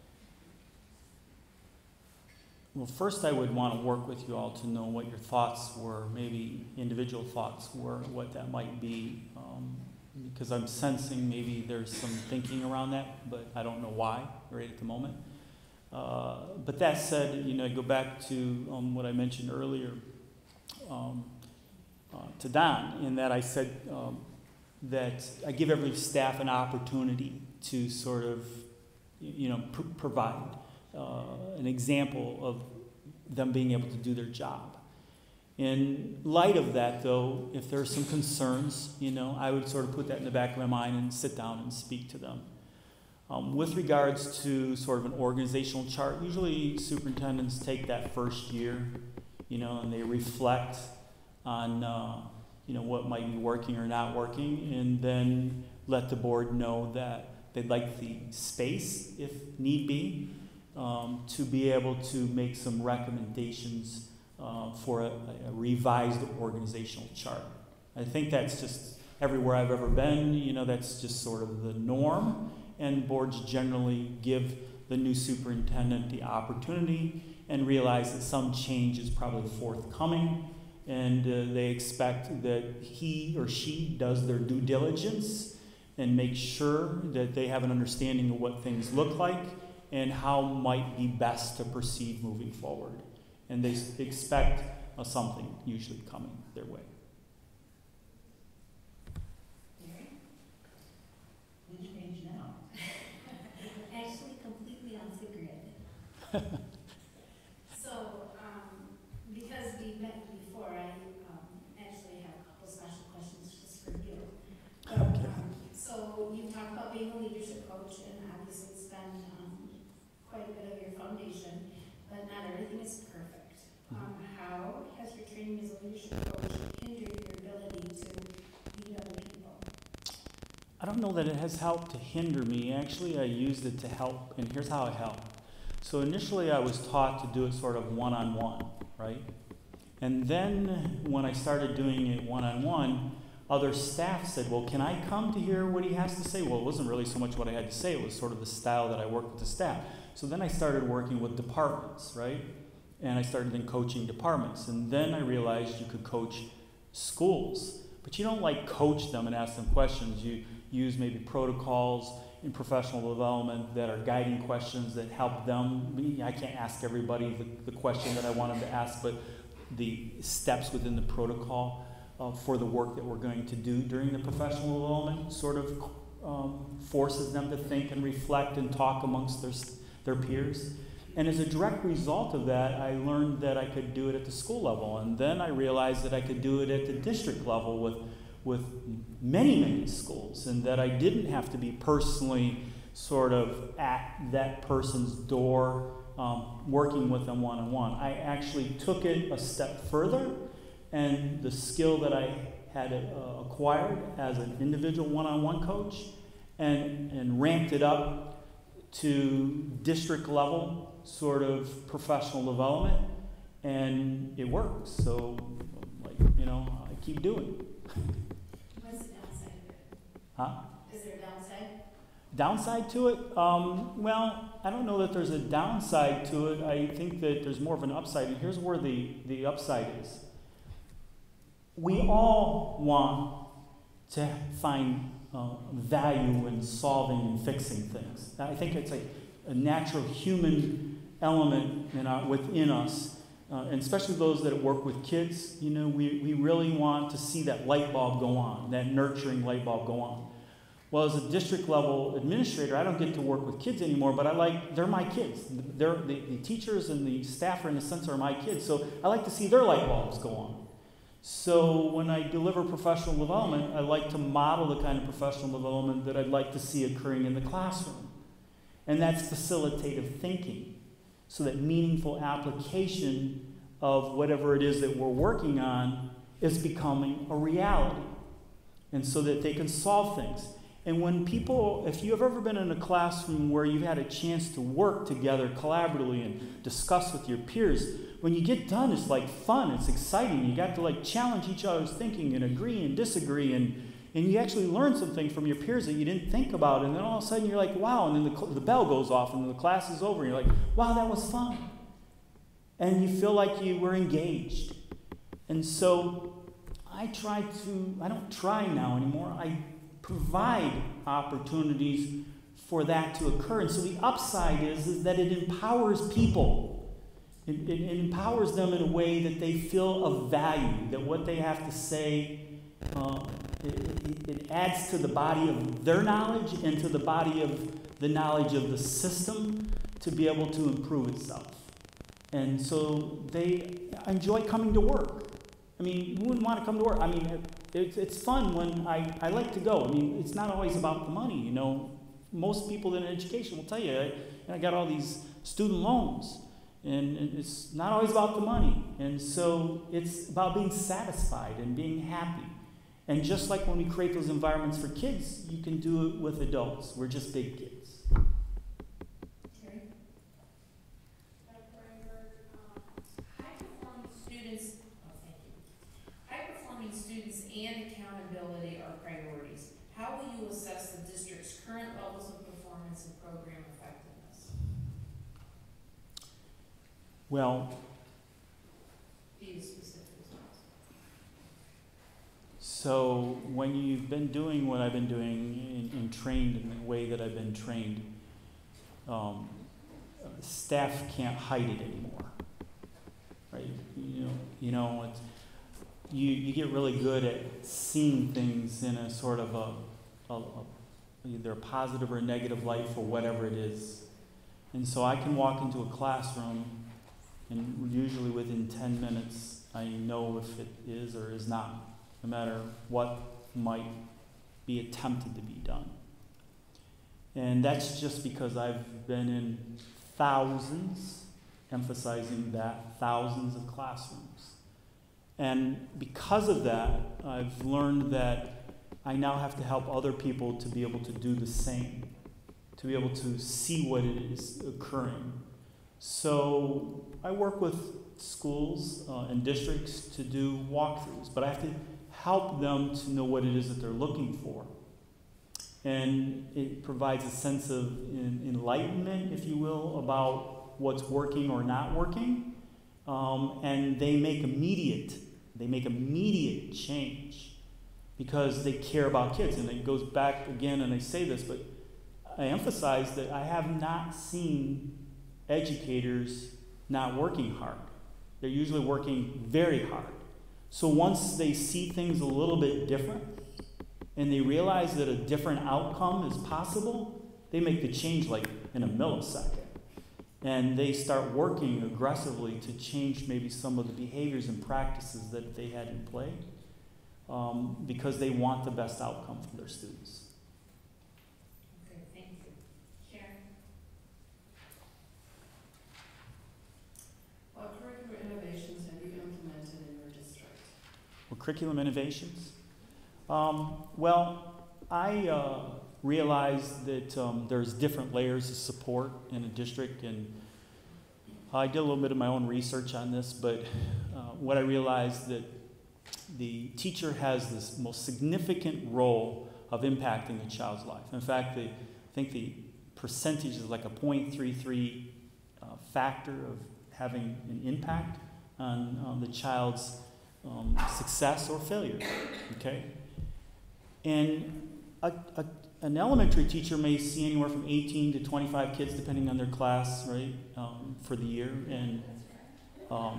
Well, first I would want to work with you all to know what your thoughts were, maybe individual thoughts were, what that might be, um, because I'm sensing maybe there's some thinking around that, but I don't know why right at the moment. Uh, but that said, you know, I go back to um, what I mentioned earlier um, uh, to Don, in that I said um, that I give every staff an opportunity to sort of, you know, pr- provide Uh, an example of them being able to do their job. In light of that, though, if there are some concerns, you know, I would sort of put that in the back of my mind and sit down and speak to them. Um, with regards to sort of an organizational chart, usually superintendents take that first year, you know, and they reflect on, uh, you know, what might be working or not working, and then let the board know that they'd like the space, if need be, Um, to be able to make some recommendations uh, for a, a revised organizational chart. I think that's just everywhere I've ever been, you know, that's just sort of the norm, and boards generally give the new superintendent the opportunity and realize that some change is probably forthcoming, and uh, they expect that he or she does their due diligence and make sure that they have an understanding of what things look like and how might be best to proceed moving forward. And they s- expect uh, something usually coming their way. Mary? Which page now? Actually, completely off the grid. So, um, because we met before, I um, actually have a couple special questions just for you. But, Okay. um, so you talked about being a leadership coach, and obviously spend um, quite a bit of your foundation. But but not everything is perfect. Um, how has your training as a leadership coach hindered your ability to lead other people? I don't know that it has helped to hinder me. Actually, I used it to help, and here's how it helped. So initially, I was taught to do it sort of one-on-one, right? And then when I started doing it one-on-one, other staff said, well, can I come to hear what he has to say? Well, it wasn't really so much what I had to say. It was sort of the style that I worked with the staff. So then I started working with departments, right? And I started then coaching departments. And then I realized you could coach schools. But you don't like coach them and ask them questions. You use maybe protocols in professional development that are guiding questions that help them. I can't ask everybody the, the question that I want them to ask, but the steps within the protocol uh, for the work that we're going to do during the professional development sort of um, forces them to think and reflect and talk amongst their, their peers. And as a direct result of that, I learned that I could do it at the school level. And then I realized that I could do it at the district level with, with many, many schools, and that I didn't have to be personally sort of at that person's door Um, working with them one-on-one. I actually took it a step further, and the skill that I had uh, acquired as an individual one-on-one coach and, and ramped it up to district level sort of professional development, and it works. So, like, you know, I keep doing it. What's the downside of it? Huh? Is there a downside? Downside to it? Um, well, I don't know that there's a downside to it. I think that there's more of an upside. And here's where the, the upside is. We all want to find uh, value in solving and fixing things. I think it's a, a natural human element in our, within us, uh, and especially those that work with kids. You know, we, we really want to see that light bulb go on, that nurturing light bulb go on. Well, as a district level administrator, I don't get to work with kids anymore, but I like, they're my kids. They're, the, the teachers and the staff are in a sense are my kids, so I like to see their light bulbs go on. So when I deliver professional development, I like to model the kind of professional development that I'd like to see occurring in the classroom. And that's facilitative thinking, so that meaningful application of whatever it is that we're working on is becoming a reality, and so that they can solve things. And when people, if you've ever been in a classroom where you've had a chance to work together collaboratively and discuss with your peers, when you get done, it's like fun, it's exciting. You got to like challenge each other's thinking and agree and disagree, and, and you actually learn something from your peers that you didn't think about, and then all of a sudden you're like, wow, and then the, the bell goes off and the class is over, and you're like, wow, that was fun. And you feel like you were engaged. And so I try to, I don't try now anymore, I provide opportunities for that to occur. And so the upside is, is that it empowers people. It, it, it empowers them in a way that they feel of value, that what they have to say, uh, it, it, it adds to the body of their knowledge and to the body of the knowledge of the system to be able to improve itself. And so they enjoy coming to work. I mean, who wouldn't want to come to work? I mean, it, it's fun when I, I like to go. I mean, it's not always about the money, you know. Most people in education will tell you, I, I got all these student loans, and it's not always about the money. And so it's about being satisfied and being happy. And just like when we create those environments for kids, you can do it with adults. We're just big kids. And accountability are priorities. How will you assess the district's current levels of performance and program effectiveness? Well, Be as specific as possible. So when you've been doing what I've been doing and, and trained in the way that I've been trained, um, staff can't hide it anymore, right? You know, you know it's, You, you get really good at seeing things in a sort of a, a, a either a positive or a negative light for whatever it is. And so I can walk into a classroom, and usually within ten minutes, I know if it is or is not, no matter what might be attempted to be done. And that's just because I've been in thousands, emphasizing that, thousands of classrooms. And because of that, I've learned that I now have to help other people to be able to do the same, to be able to see what it is occurring. So I work with schools uh, and districts to do walkthroughs, but I have to help them to know what it is that they're looking for. And it provides a sense of en- enlightenment, if you will, about what's working or not working. Um, and they make immediate, they make immediate change because they care about kids. And it goes back again, and I say this, but I emphasize that I have not seen educators not working hard. They're usually working very hard. So once they see things a little bit different and they realize that a different outcome is possible, they make the change like in a millisecond. And they start working aggressively to change maybe some of the behaviors and practices that they had in play um, because they want the best outcome for their students. Okay, thank you. Sharon? What curricular innovations have you implemented in your district? Well, curriculum innovations? Um, well, I uh, realized that um, there's different layers of support in a district, and I did a little bit of my own research on this, but uh, what I realized that the teacher has this most significant role of impacting a child's life. In fact, the, I think the percentage is like a zero point three three uh, factor of having an impact on, on the child's um, success or failure. Okay, and a, a, an elementary teacher may see anywhere from eighteen to twenty-five kids, depending on their class, right, um, for the year, and um,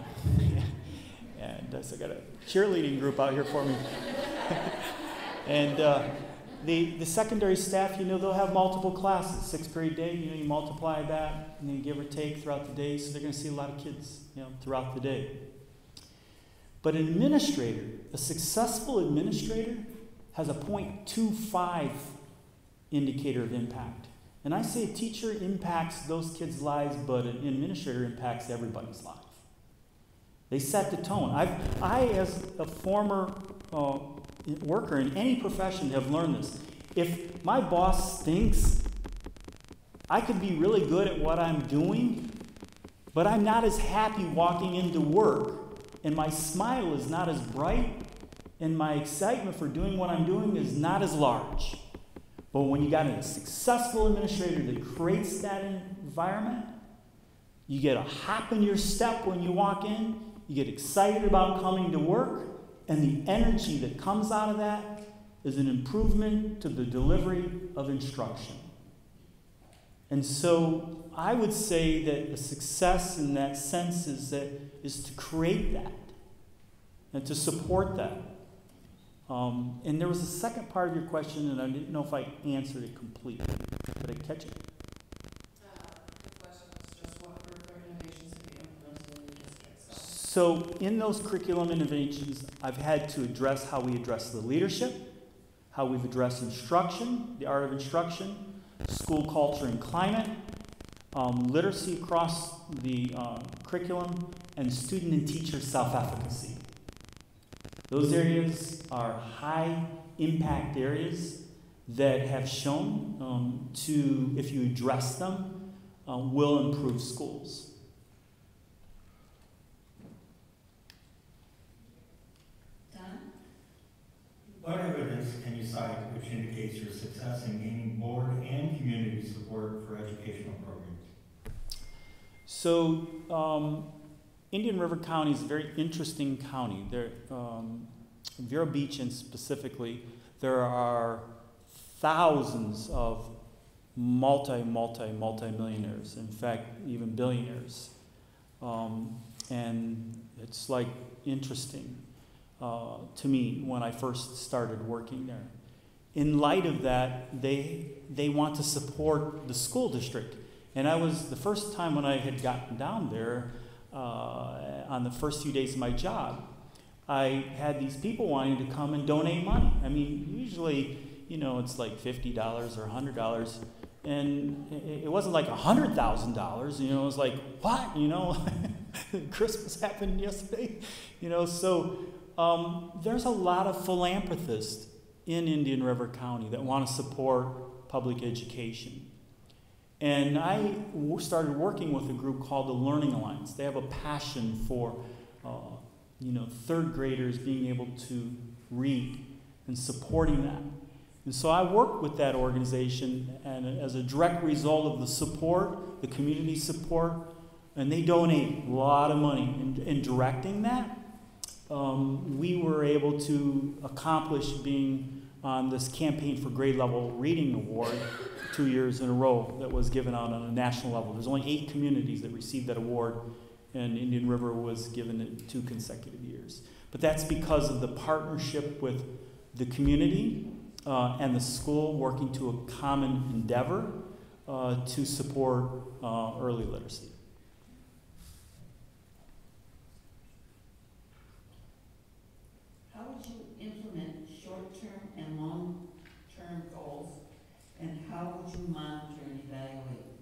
and uh, so I got a cheerleading group out here for me. and uh, the the secondary staff, you know, they'll have multiple classes. Sixth grade day, you know, you multiply that, and then give or take throughout the day, so they're going to see a lot of kids, you know, throughout the day. But an administrator, a successful administrator, has a zero point two five indicator of impact. And I say a teacher impacts those kids' lives, but an administrator impacts everybody's life. They set the tone. I've, I, as a former uh, worker in any profession, have learned this. If my boss stinks, I could be really good at what I'm doing, but I'm not as happy walking into work, and my smile is not as bright, and my excitement for doing what I'm doing is not as large. But when you got a successful administrator that creates that environment, you get a hop in your step when you walk in, you get excited about coming to work, and the energy that comes out of that is an improvement to the delivery of instruction. And so I would say that the success in that sense is, that, is to create that and to support that. Um, and there was a second part of your question, and I didn't know if I answered it completely. Did I catch it? Uh, the question was just what curricular innovations have you implemented in your district? So. So in those curriculum innovations, I've had to address how we address the leadership, how we've addressed instruction, the art of instruction, school culture and climate, um, literacy across the uh, curriculum, and student and teacher self-efficacy. Those areas are high impact areas that have shown um, to, if you address them, uh, will improve schools. Donna? What evidence can you cite which indicates your success in gaining board and community support for educational programs? So, um, Indian River County is a very interesting county. There, um, Vero Beach, and specifically, there are thousands of multi, multi, multi-millionaires. In fact, even billionaires. Um, and it's like interesting uh, to me when I first started working there. In light of that, they they want to support the school district. And I was, the first time when I had gotten down there, Uh, on the first few days of my job, I had these people wanting to come and donate money. I mean, usually, you know, it's like fifty dollars or one hundred dollars. And it, it wasn't like one hundred thousand dollars, you know, it was like, what, you know, Christmas happened yesterday, you know, so um, there's a lot of philanthropists in Indian River County that want to support public education. And I w- started working with a group called the Learning Alliance. They have a passion for, uh, you know, third graders being able to read and supporting that. And so I worked with that organization, and as a direct result of the support, the community support, and they donate a lot of money in, in directing that, um, we were able to accomplish being on this Campaign for Grade Level Reading Award two years in a row that was given out on a national level. There's only eight communities that received that award, and Indian River was given it two consecutive years. But that's because of the partnership with the community uh, and the school working to a common endeavor uh, to support uh, early literacy. How would you implement short-term and long-term goals, and how would you monitor and evaluate?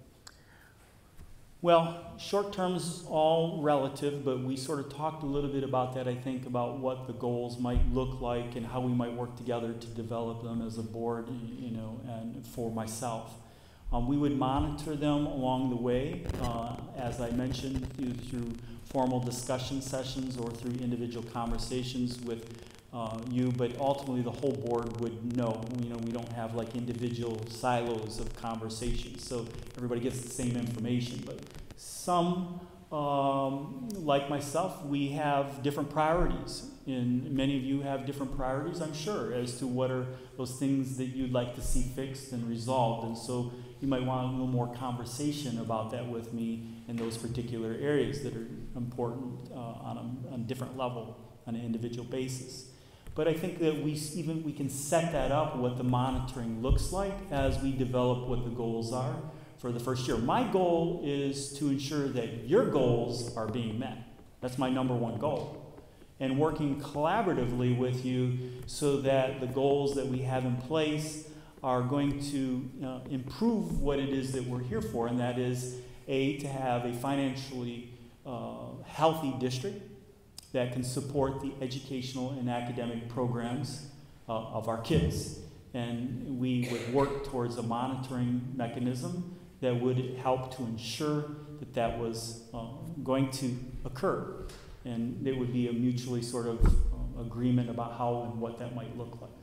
Well, short term is all relative, but we sort of talked a little bit about that, I think, about what the goals might look like and how we might work together to develop them as a board, you know, and for myself. Um, we would monitor them along the way, uh, as I mentioned, through, through formal discussion sessions or through individual conversations with uh, you, but ultimately the whole board would know. You know, we don't have like individual silos of conversations, so everybody gets the same information. But some, um, like myself, we have different priorities, and many of you have different priorities, I'm sure, as to what are those things that you'd like to see fixed and resolved. And so you might want a little more conversation about that with me in those particular areas that are important uh, on, a, on a different level, on an individual basis. But I think that we even we can set that up, what the monitoring looks like, as we develop what the goals are for the first year. My goal is to ensure that your goals are being met. That's my number one goal. And working collaboratively with you so that the goals that we have in place are going to uh, improve what it is that we're here for, and that is, A, to have a financially uh, healthy district that can support the educational and academic programs uh, of our kids. And we would work towards a monitoring mechanism that would help to ensure that that was uh, going to occur. And it would be a mutually sort of uh, agreement about how and what that might look like.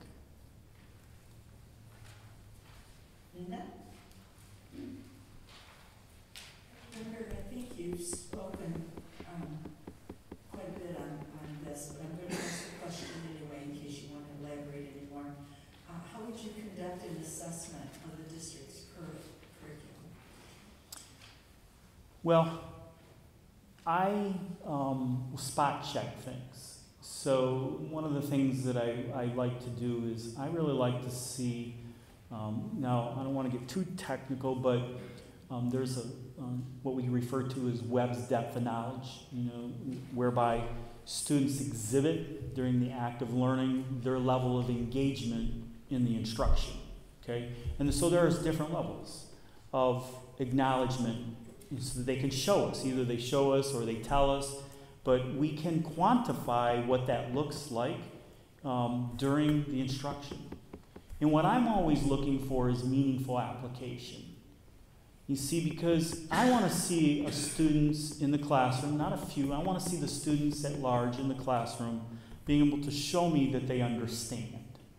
Linda? Remember, I think you've spoken um, quite a bit on, on this, but I'm going to ask the question anyway in case you want to elaborate anymore. Uh, how would you conduct an assessment of the district's current curriculum? Well, I um, spot check things. So one of the things that I, I like to do is I really like to see, um, now I don't want to get too technical, but um, there's a um, what we refer to as Webb's depth of knowledge, you know, whereby students exhibit during the act of learning their level of engagement in the instruction, okay? And so there's different levels of acknowledgement so that they can show us. Either they show us or they tell us, but we can quantify what that looks like um, during the instruction. And what I'm always looking for is meaningful application. You see, because I want to see a students in the classroom, not a few, I want to see the students at large in the classroom being able to show me that they understand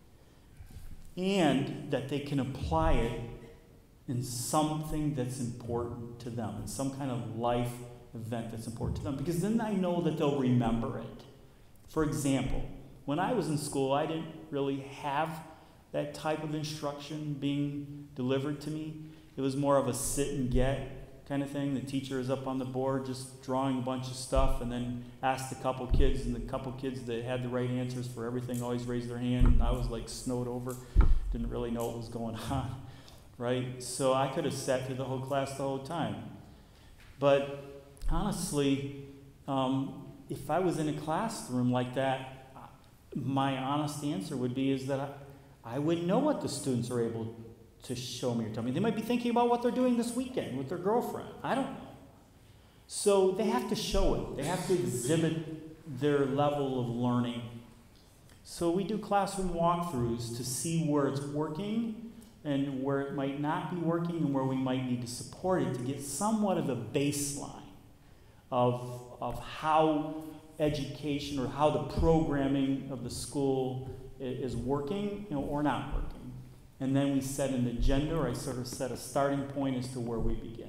and that they can apply it in something that's important to them, in some kind of life event that's important to them, because then I know that they'll remember it. For example, when I was in school, I didn't really have that type of instruction being delivered to me. It was more of a sit and get kind of thing. The teacher is up on the board just drawing a bunch of stuff and then asked a couple kids, and the couple kids that had the right answers for everything always raised their hand, and I was like snowed over, didn't really know what was going on, right? So I could have sat through the whole class the whole time. But honestly, um, if I was in a classroom like that, my honest answer would be is that I, I wouldn't know what the students are able to show me or tell me. They might be thinking about what they're doing this weekend with their girlfriend. I don't know. So they have to show it. They have to exhibit their level of learning. So we do classroom walkthroughs to see where it's working and where it might not be working and where we might need to support it to get somewhat of a baseline of, of how education or how the programming of the school is working, you know, or not working. And then we set an agenda, or I sort of set a starting point as to where we begin.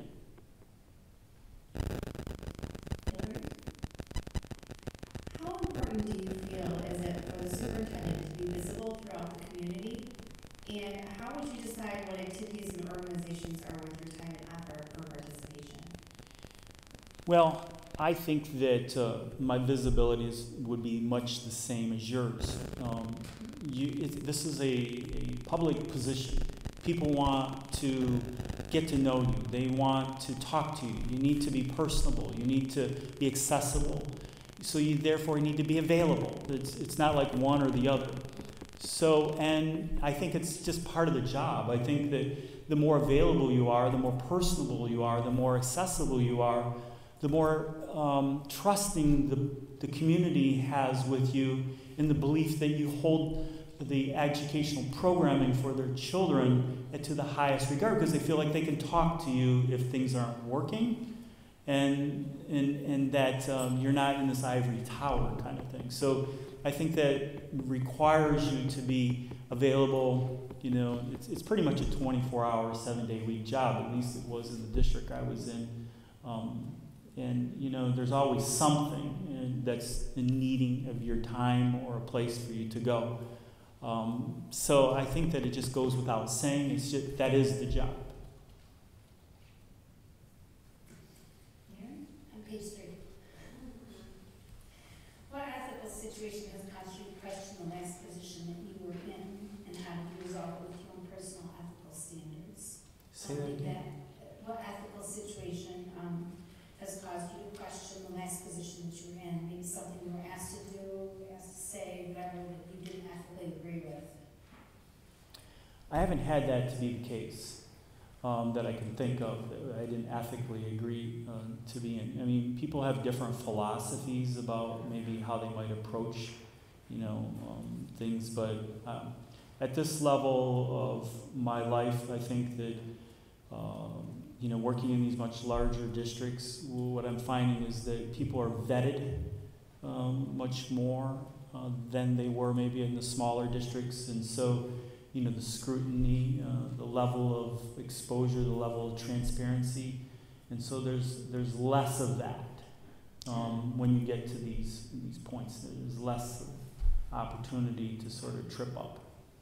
How important do you feel is it for the superintendent to be visible throughout the community? And how would you decide what activities and organizations are worth your time and effort or participation? Well, I think that uh, my visibility is, would be much the same as yours. Um, you, it, this is a, a public position. People want to get to know you. They want to talk to you. You need to be personable. You need to be accessible. So you therefore need to be available. It's, it's not like one or the other. So, and I think it's just part of the job. I think that the more available you are, the more personable you are, the more accessible you are, the more um, trusting the, the community has with you in the belief that you hold the educational programming for their children to the highest regard, because they feel like they can talk to you if things aren't working, and and, and that um, you're not in this ivory tower kind of thing. So I think that requires you to be available. You know, it's, it's pretty much a twenty-four hour, seven-day week job. At least it was in the district I was in. Um, and, you know, there's always something that's in needing of your time or a place for you to go. Um, so I think that it just goes without saying. It's just, that is the job. On page three. What ethical situation has caused you to question the last position that you were in, and how did you resolve it with your own personal ethical standards? Say that again. What ethical situation um, has caused you to question the last position that you were in? Maybe something you were asked to do, asked to say, whatever, that you didn't ethically agree with. I haven't had that to be the case um, that I can think of that I didn't ethically agree uh, to be in. I mean, people have different philosophies about maybe how they might approach, you know, um, things. But um, at this level of my life, I think that, um, you know, working in these much larger districts, what I'm finding is that people are vetted um, much more uh, than they were maybe in the smaller districts. And so, you know, the scrutiny, uh, the level of exposure, the level of transparency. And so there's there's less of that um, when you get to these, these points. There's less opportunity to sort of trip up.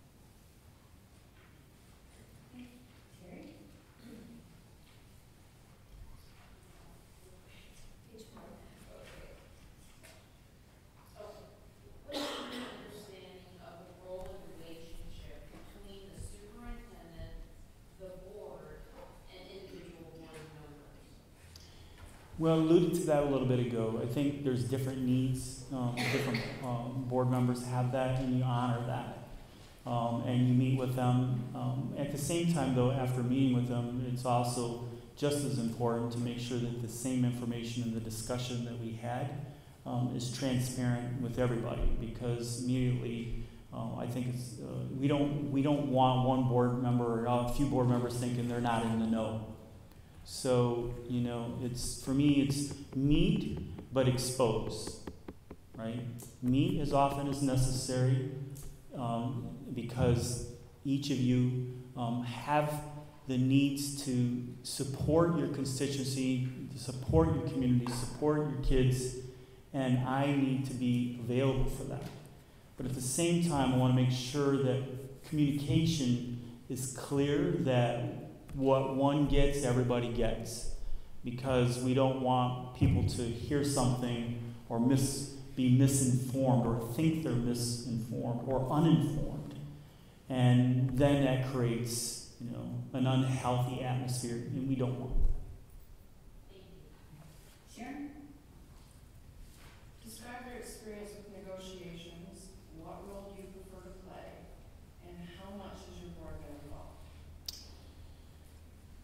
Well, I alluded to that a little bit ago. I think there's different needs. Um, different um, board members have that, and you honor that. Um, and you meet with them. Um, at the same time, though, after meeting with them, it's also just as important to make sure that the same information in the discussion that we had um, is transparent with everybody. Because immediately, uh, I think it's uh, we don't we don't want one board member or a few board members thinking they're not in the know. So, you know, it's for me, it's meet but expose, right? Meet as often as necessary um, because each of you um, have the needs to support your constituency, to support your community, support your kids, and I need to be available for that. But at the same time, I want to make sure that communication is clear, that what one gets, everybody gets, because we don't want people to hear something or mis, be misinformed or think they're misinformed or uninformed. And then that creates, you know, an unhealthy atmosphere, and we don't want that. Sharon? Describe your experience with negotiations. What role do you prefer to play? And how much is your board involved?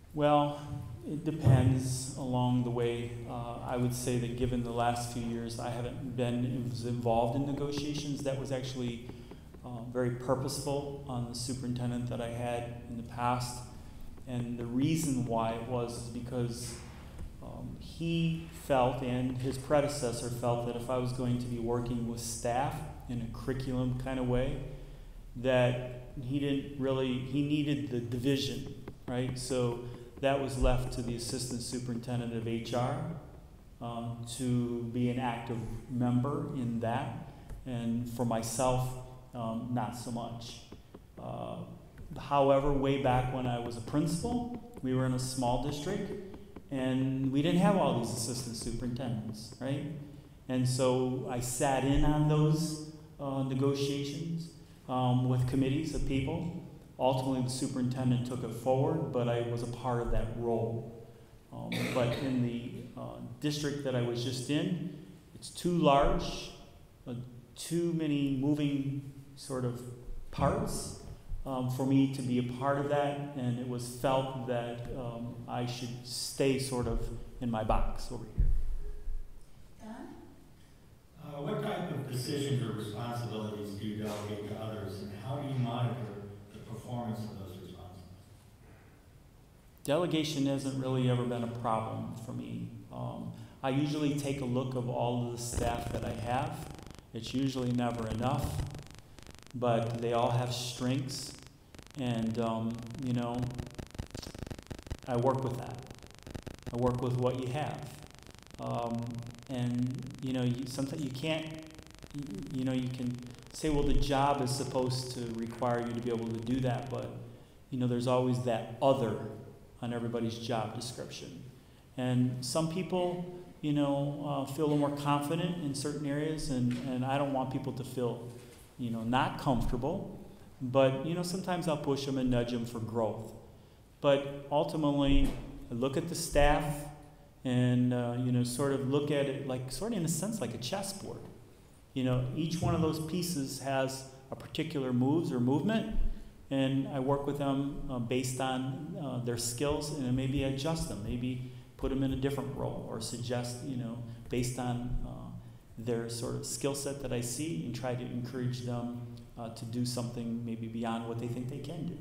Well, it depends along the way. Uh, I would say that given the last few years, I haven't been was involved in negotiations. That was actually uh, very purposeful on the superintendent that I had in the past. And the reason why it was is because um, he felt, and his predecessor felt, that if I was going to be working with staff in a curriculum kind of way, that he didn't really, he needed the division, right? So that was left to the assistant superintendent of H R um, to be an active member in that. And for myself, um, not so much. Uh, however, way back when I was a principal, we were in a small district, and we didn't have all these assistant superintendents, right? And so I sat in on those uh, negotiations um, with committees of people. Ultimately, the superintendent took it forward, but I was a part of that role. Um, but in the uh, district that I was just in, it's too large, uh, too many moving sort of parts um, for me to be a part of that, and it was felt that um, I should stay sort of in my box over here. Don? Uh, what type of decisions or responsibilities do you delegate to others, and how do you monitor the performance of those responsibilities? Delegation hasn't really ever been a problem for me. Um, I usually take a look of all of the staff that I have. It's usually never enough, but they all have strengths, and um, you know, I work with that. I work with what you have, um, and you know, you, sometimes you can't. You, you know, you can say, well, the job is supposed to require you to be able to do that, but you know, there's always that other on everybody's job description, and some people, you know, uh, feel a little more confident in certain areas, and, and I don't want people to feel, you know, not comfortable, but, you know, sometimes I'll push them and nudge them for growth. But ultimately, I look at the staff and, uh, you know, sort of look at it like, sort of in a sense, like a chessboard. You know, each one of those pieces has a particular moves or movement, and I work with them uh, based on uh, their skills, and maybe adjust them, maybe put them in a different role, or suggest, you know, based on uh, their sort of skill set that I see, and try to encourage them uh, to do something maybe beyond what they think they can do.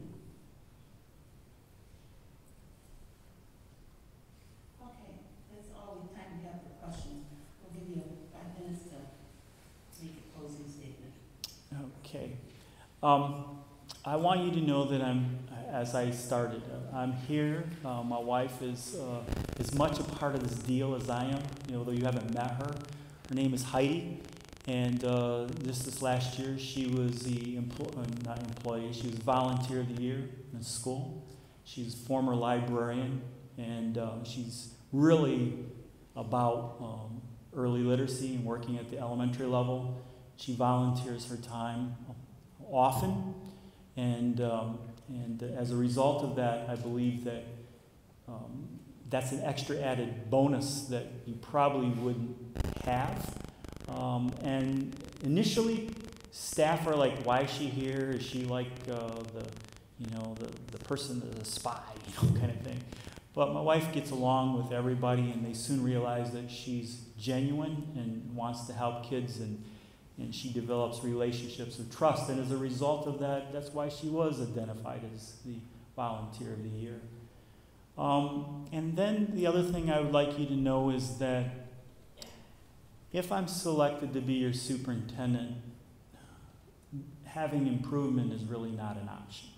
Okay, that's all the time we have for questions. We'll give you five minutes to make a closing statement. Okay. Um, I want you to know that I'm, as I started, uh, I'm here. Uh, my wife is uh, as much a part of this deal as I am, you know, though you haven't met her. Her name is Heidi, and uh, just this last year, she was the, empl- uh, not employee, she was volunteer of the year in school. She's a former librarian, and uh, she's really about um, early literacy and working at the elementary level. She volunteers her time often. And, um, and as a result of that, I believe that um, that's an extra added bonus that you probably wouldn't have. Um, and initially, staff are like, why is she here? Is she like uh, the, you know, the, the person, the spy, you know, kind of thing. But my wife gets along with everybody, and they soon realize that she's genuine and wants to help kids, and And she develops relationships of trust. And as a result of that, that's why she was identified as the volunteer of the year. Um, and then the other thing I would like you to know is that if I'm selected to be your superintendent, having improvement is really not an option.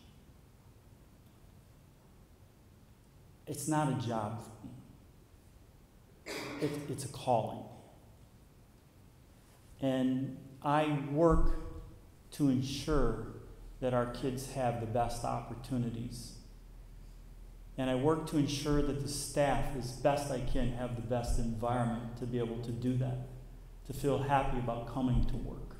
It's not a job for me. It, it's a calling. And I work to ensure that our kids have the best opportunities. And I work to ensure that the staff, as best I can, have the best environment to be able to do that, to feel happy about coming to work.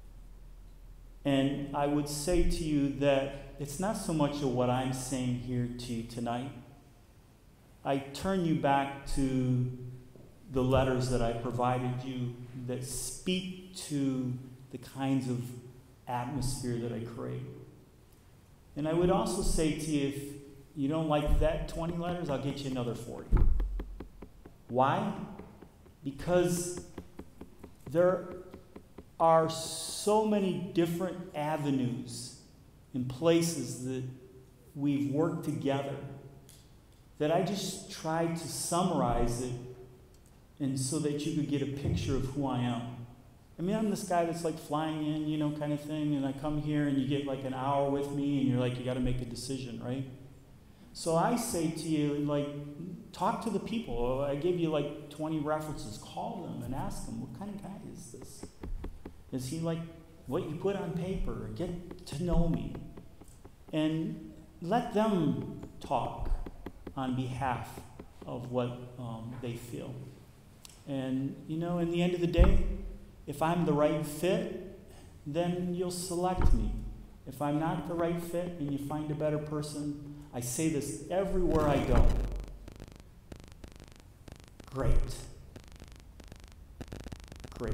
And I would say to you that it's not so much of what I'm saying here to you tonight. I turn you back to the letters that I provided you that speak to the kinds of atmosphere that I create. And I would also say to you, if You don't like that twenty letters? I'll get you another forty. Why? Because there are so many different avenues and places that we've worked together that I just tried to summarize it and so that you could get a picture of who I am. I mean, I'm this guy that's like flying in, you know, kind of thing, and I come here and you get like an hour with me and you're like, you got to make a decision, right? So I say to you, like, talk to the people. I gave you like twenty references. Call them and ask them, what kind of guy is this? Is he like what you put on paper? Get to know me. And let them talk on behalf of what um, they feel. And, you know, in the end of the day, if I'm the right fit, then you'll select me. If I'm not the right fit and you find a better person, I say this everywhere I go. Great. Great.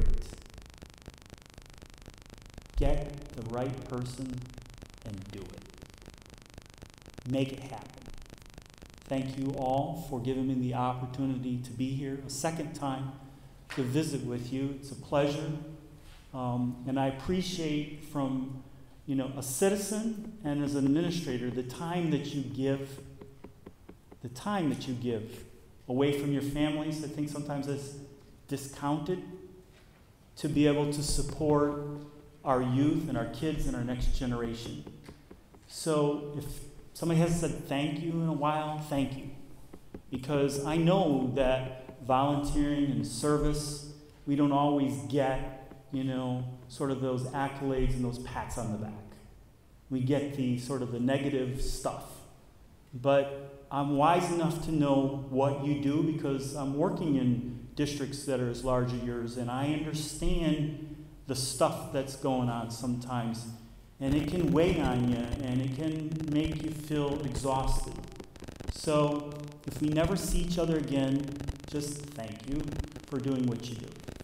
Get the right person and do it. Make it happen. Thank you all for giving me the opportunity to be here a second time to visit with you. It's a pleasure. Um, and I appreciate from, you know, a citizen and as an administrator, the time that you give, the time that you give away from your families. I think sometimes it's discounted to be able to support our youth and our kids and our next generation. So if somebody has said thank you in a while, thank you. Because I know that volunteering and service, we don't always get, you know, sort of those accolades and those pats on the back. We get the sort of the negative stuff. But I'm wise enough to know what you do because I'm working in districts that are as large as yours, and I understand the stuff that's going on sometimes. And it can weigh on you, and it can make you feel exhausted. So if we never see each other again, just thank you for doing what you do.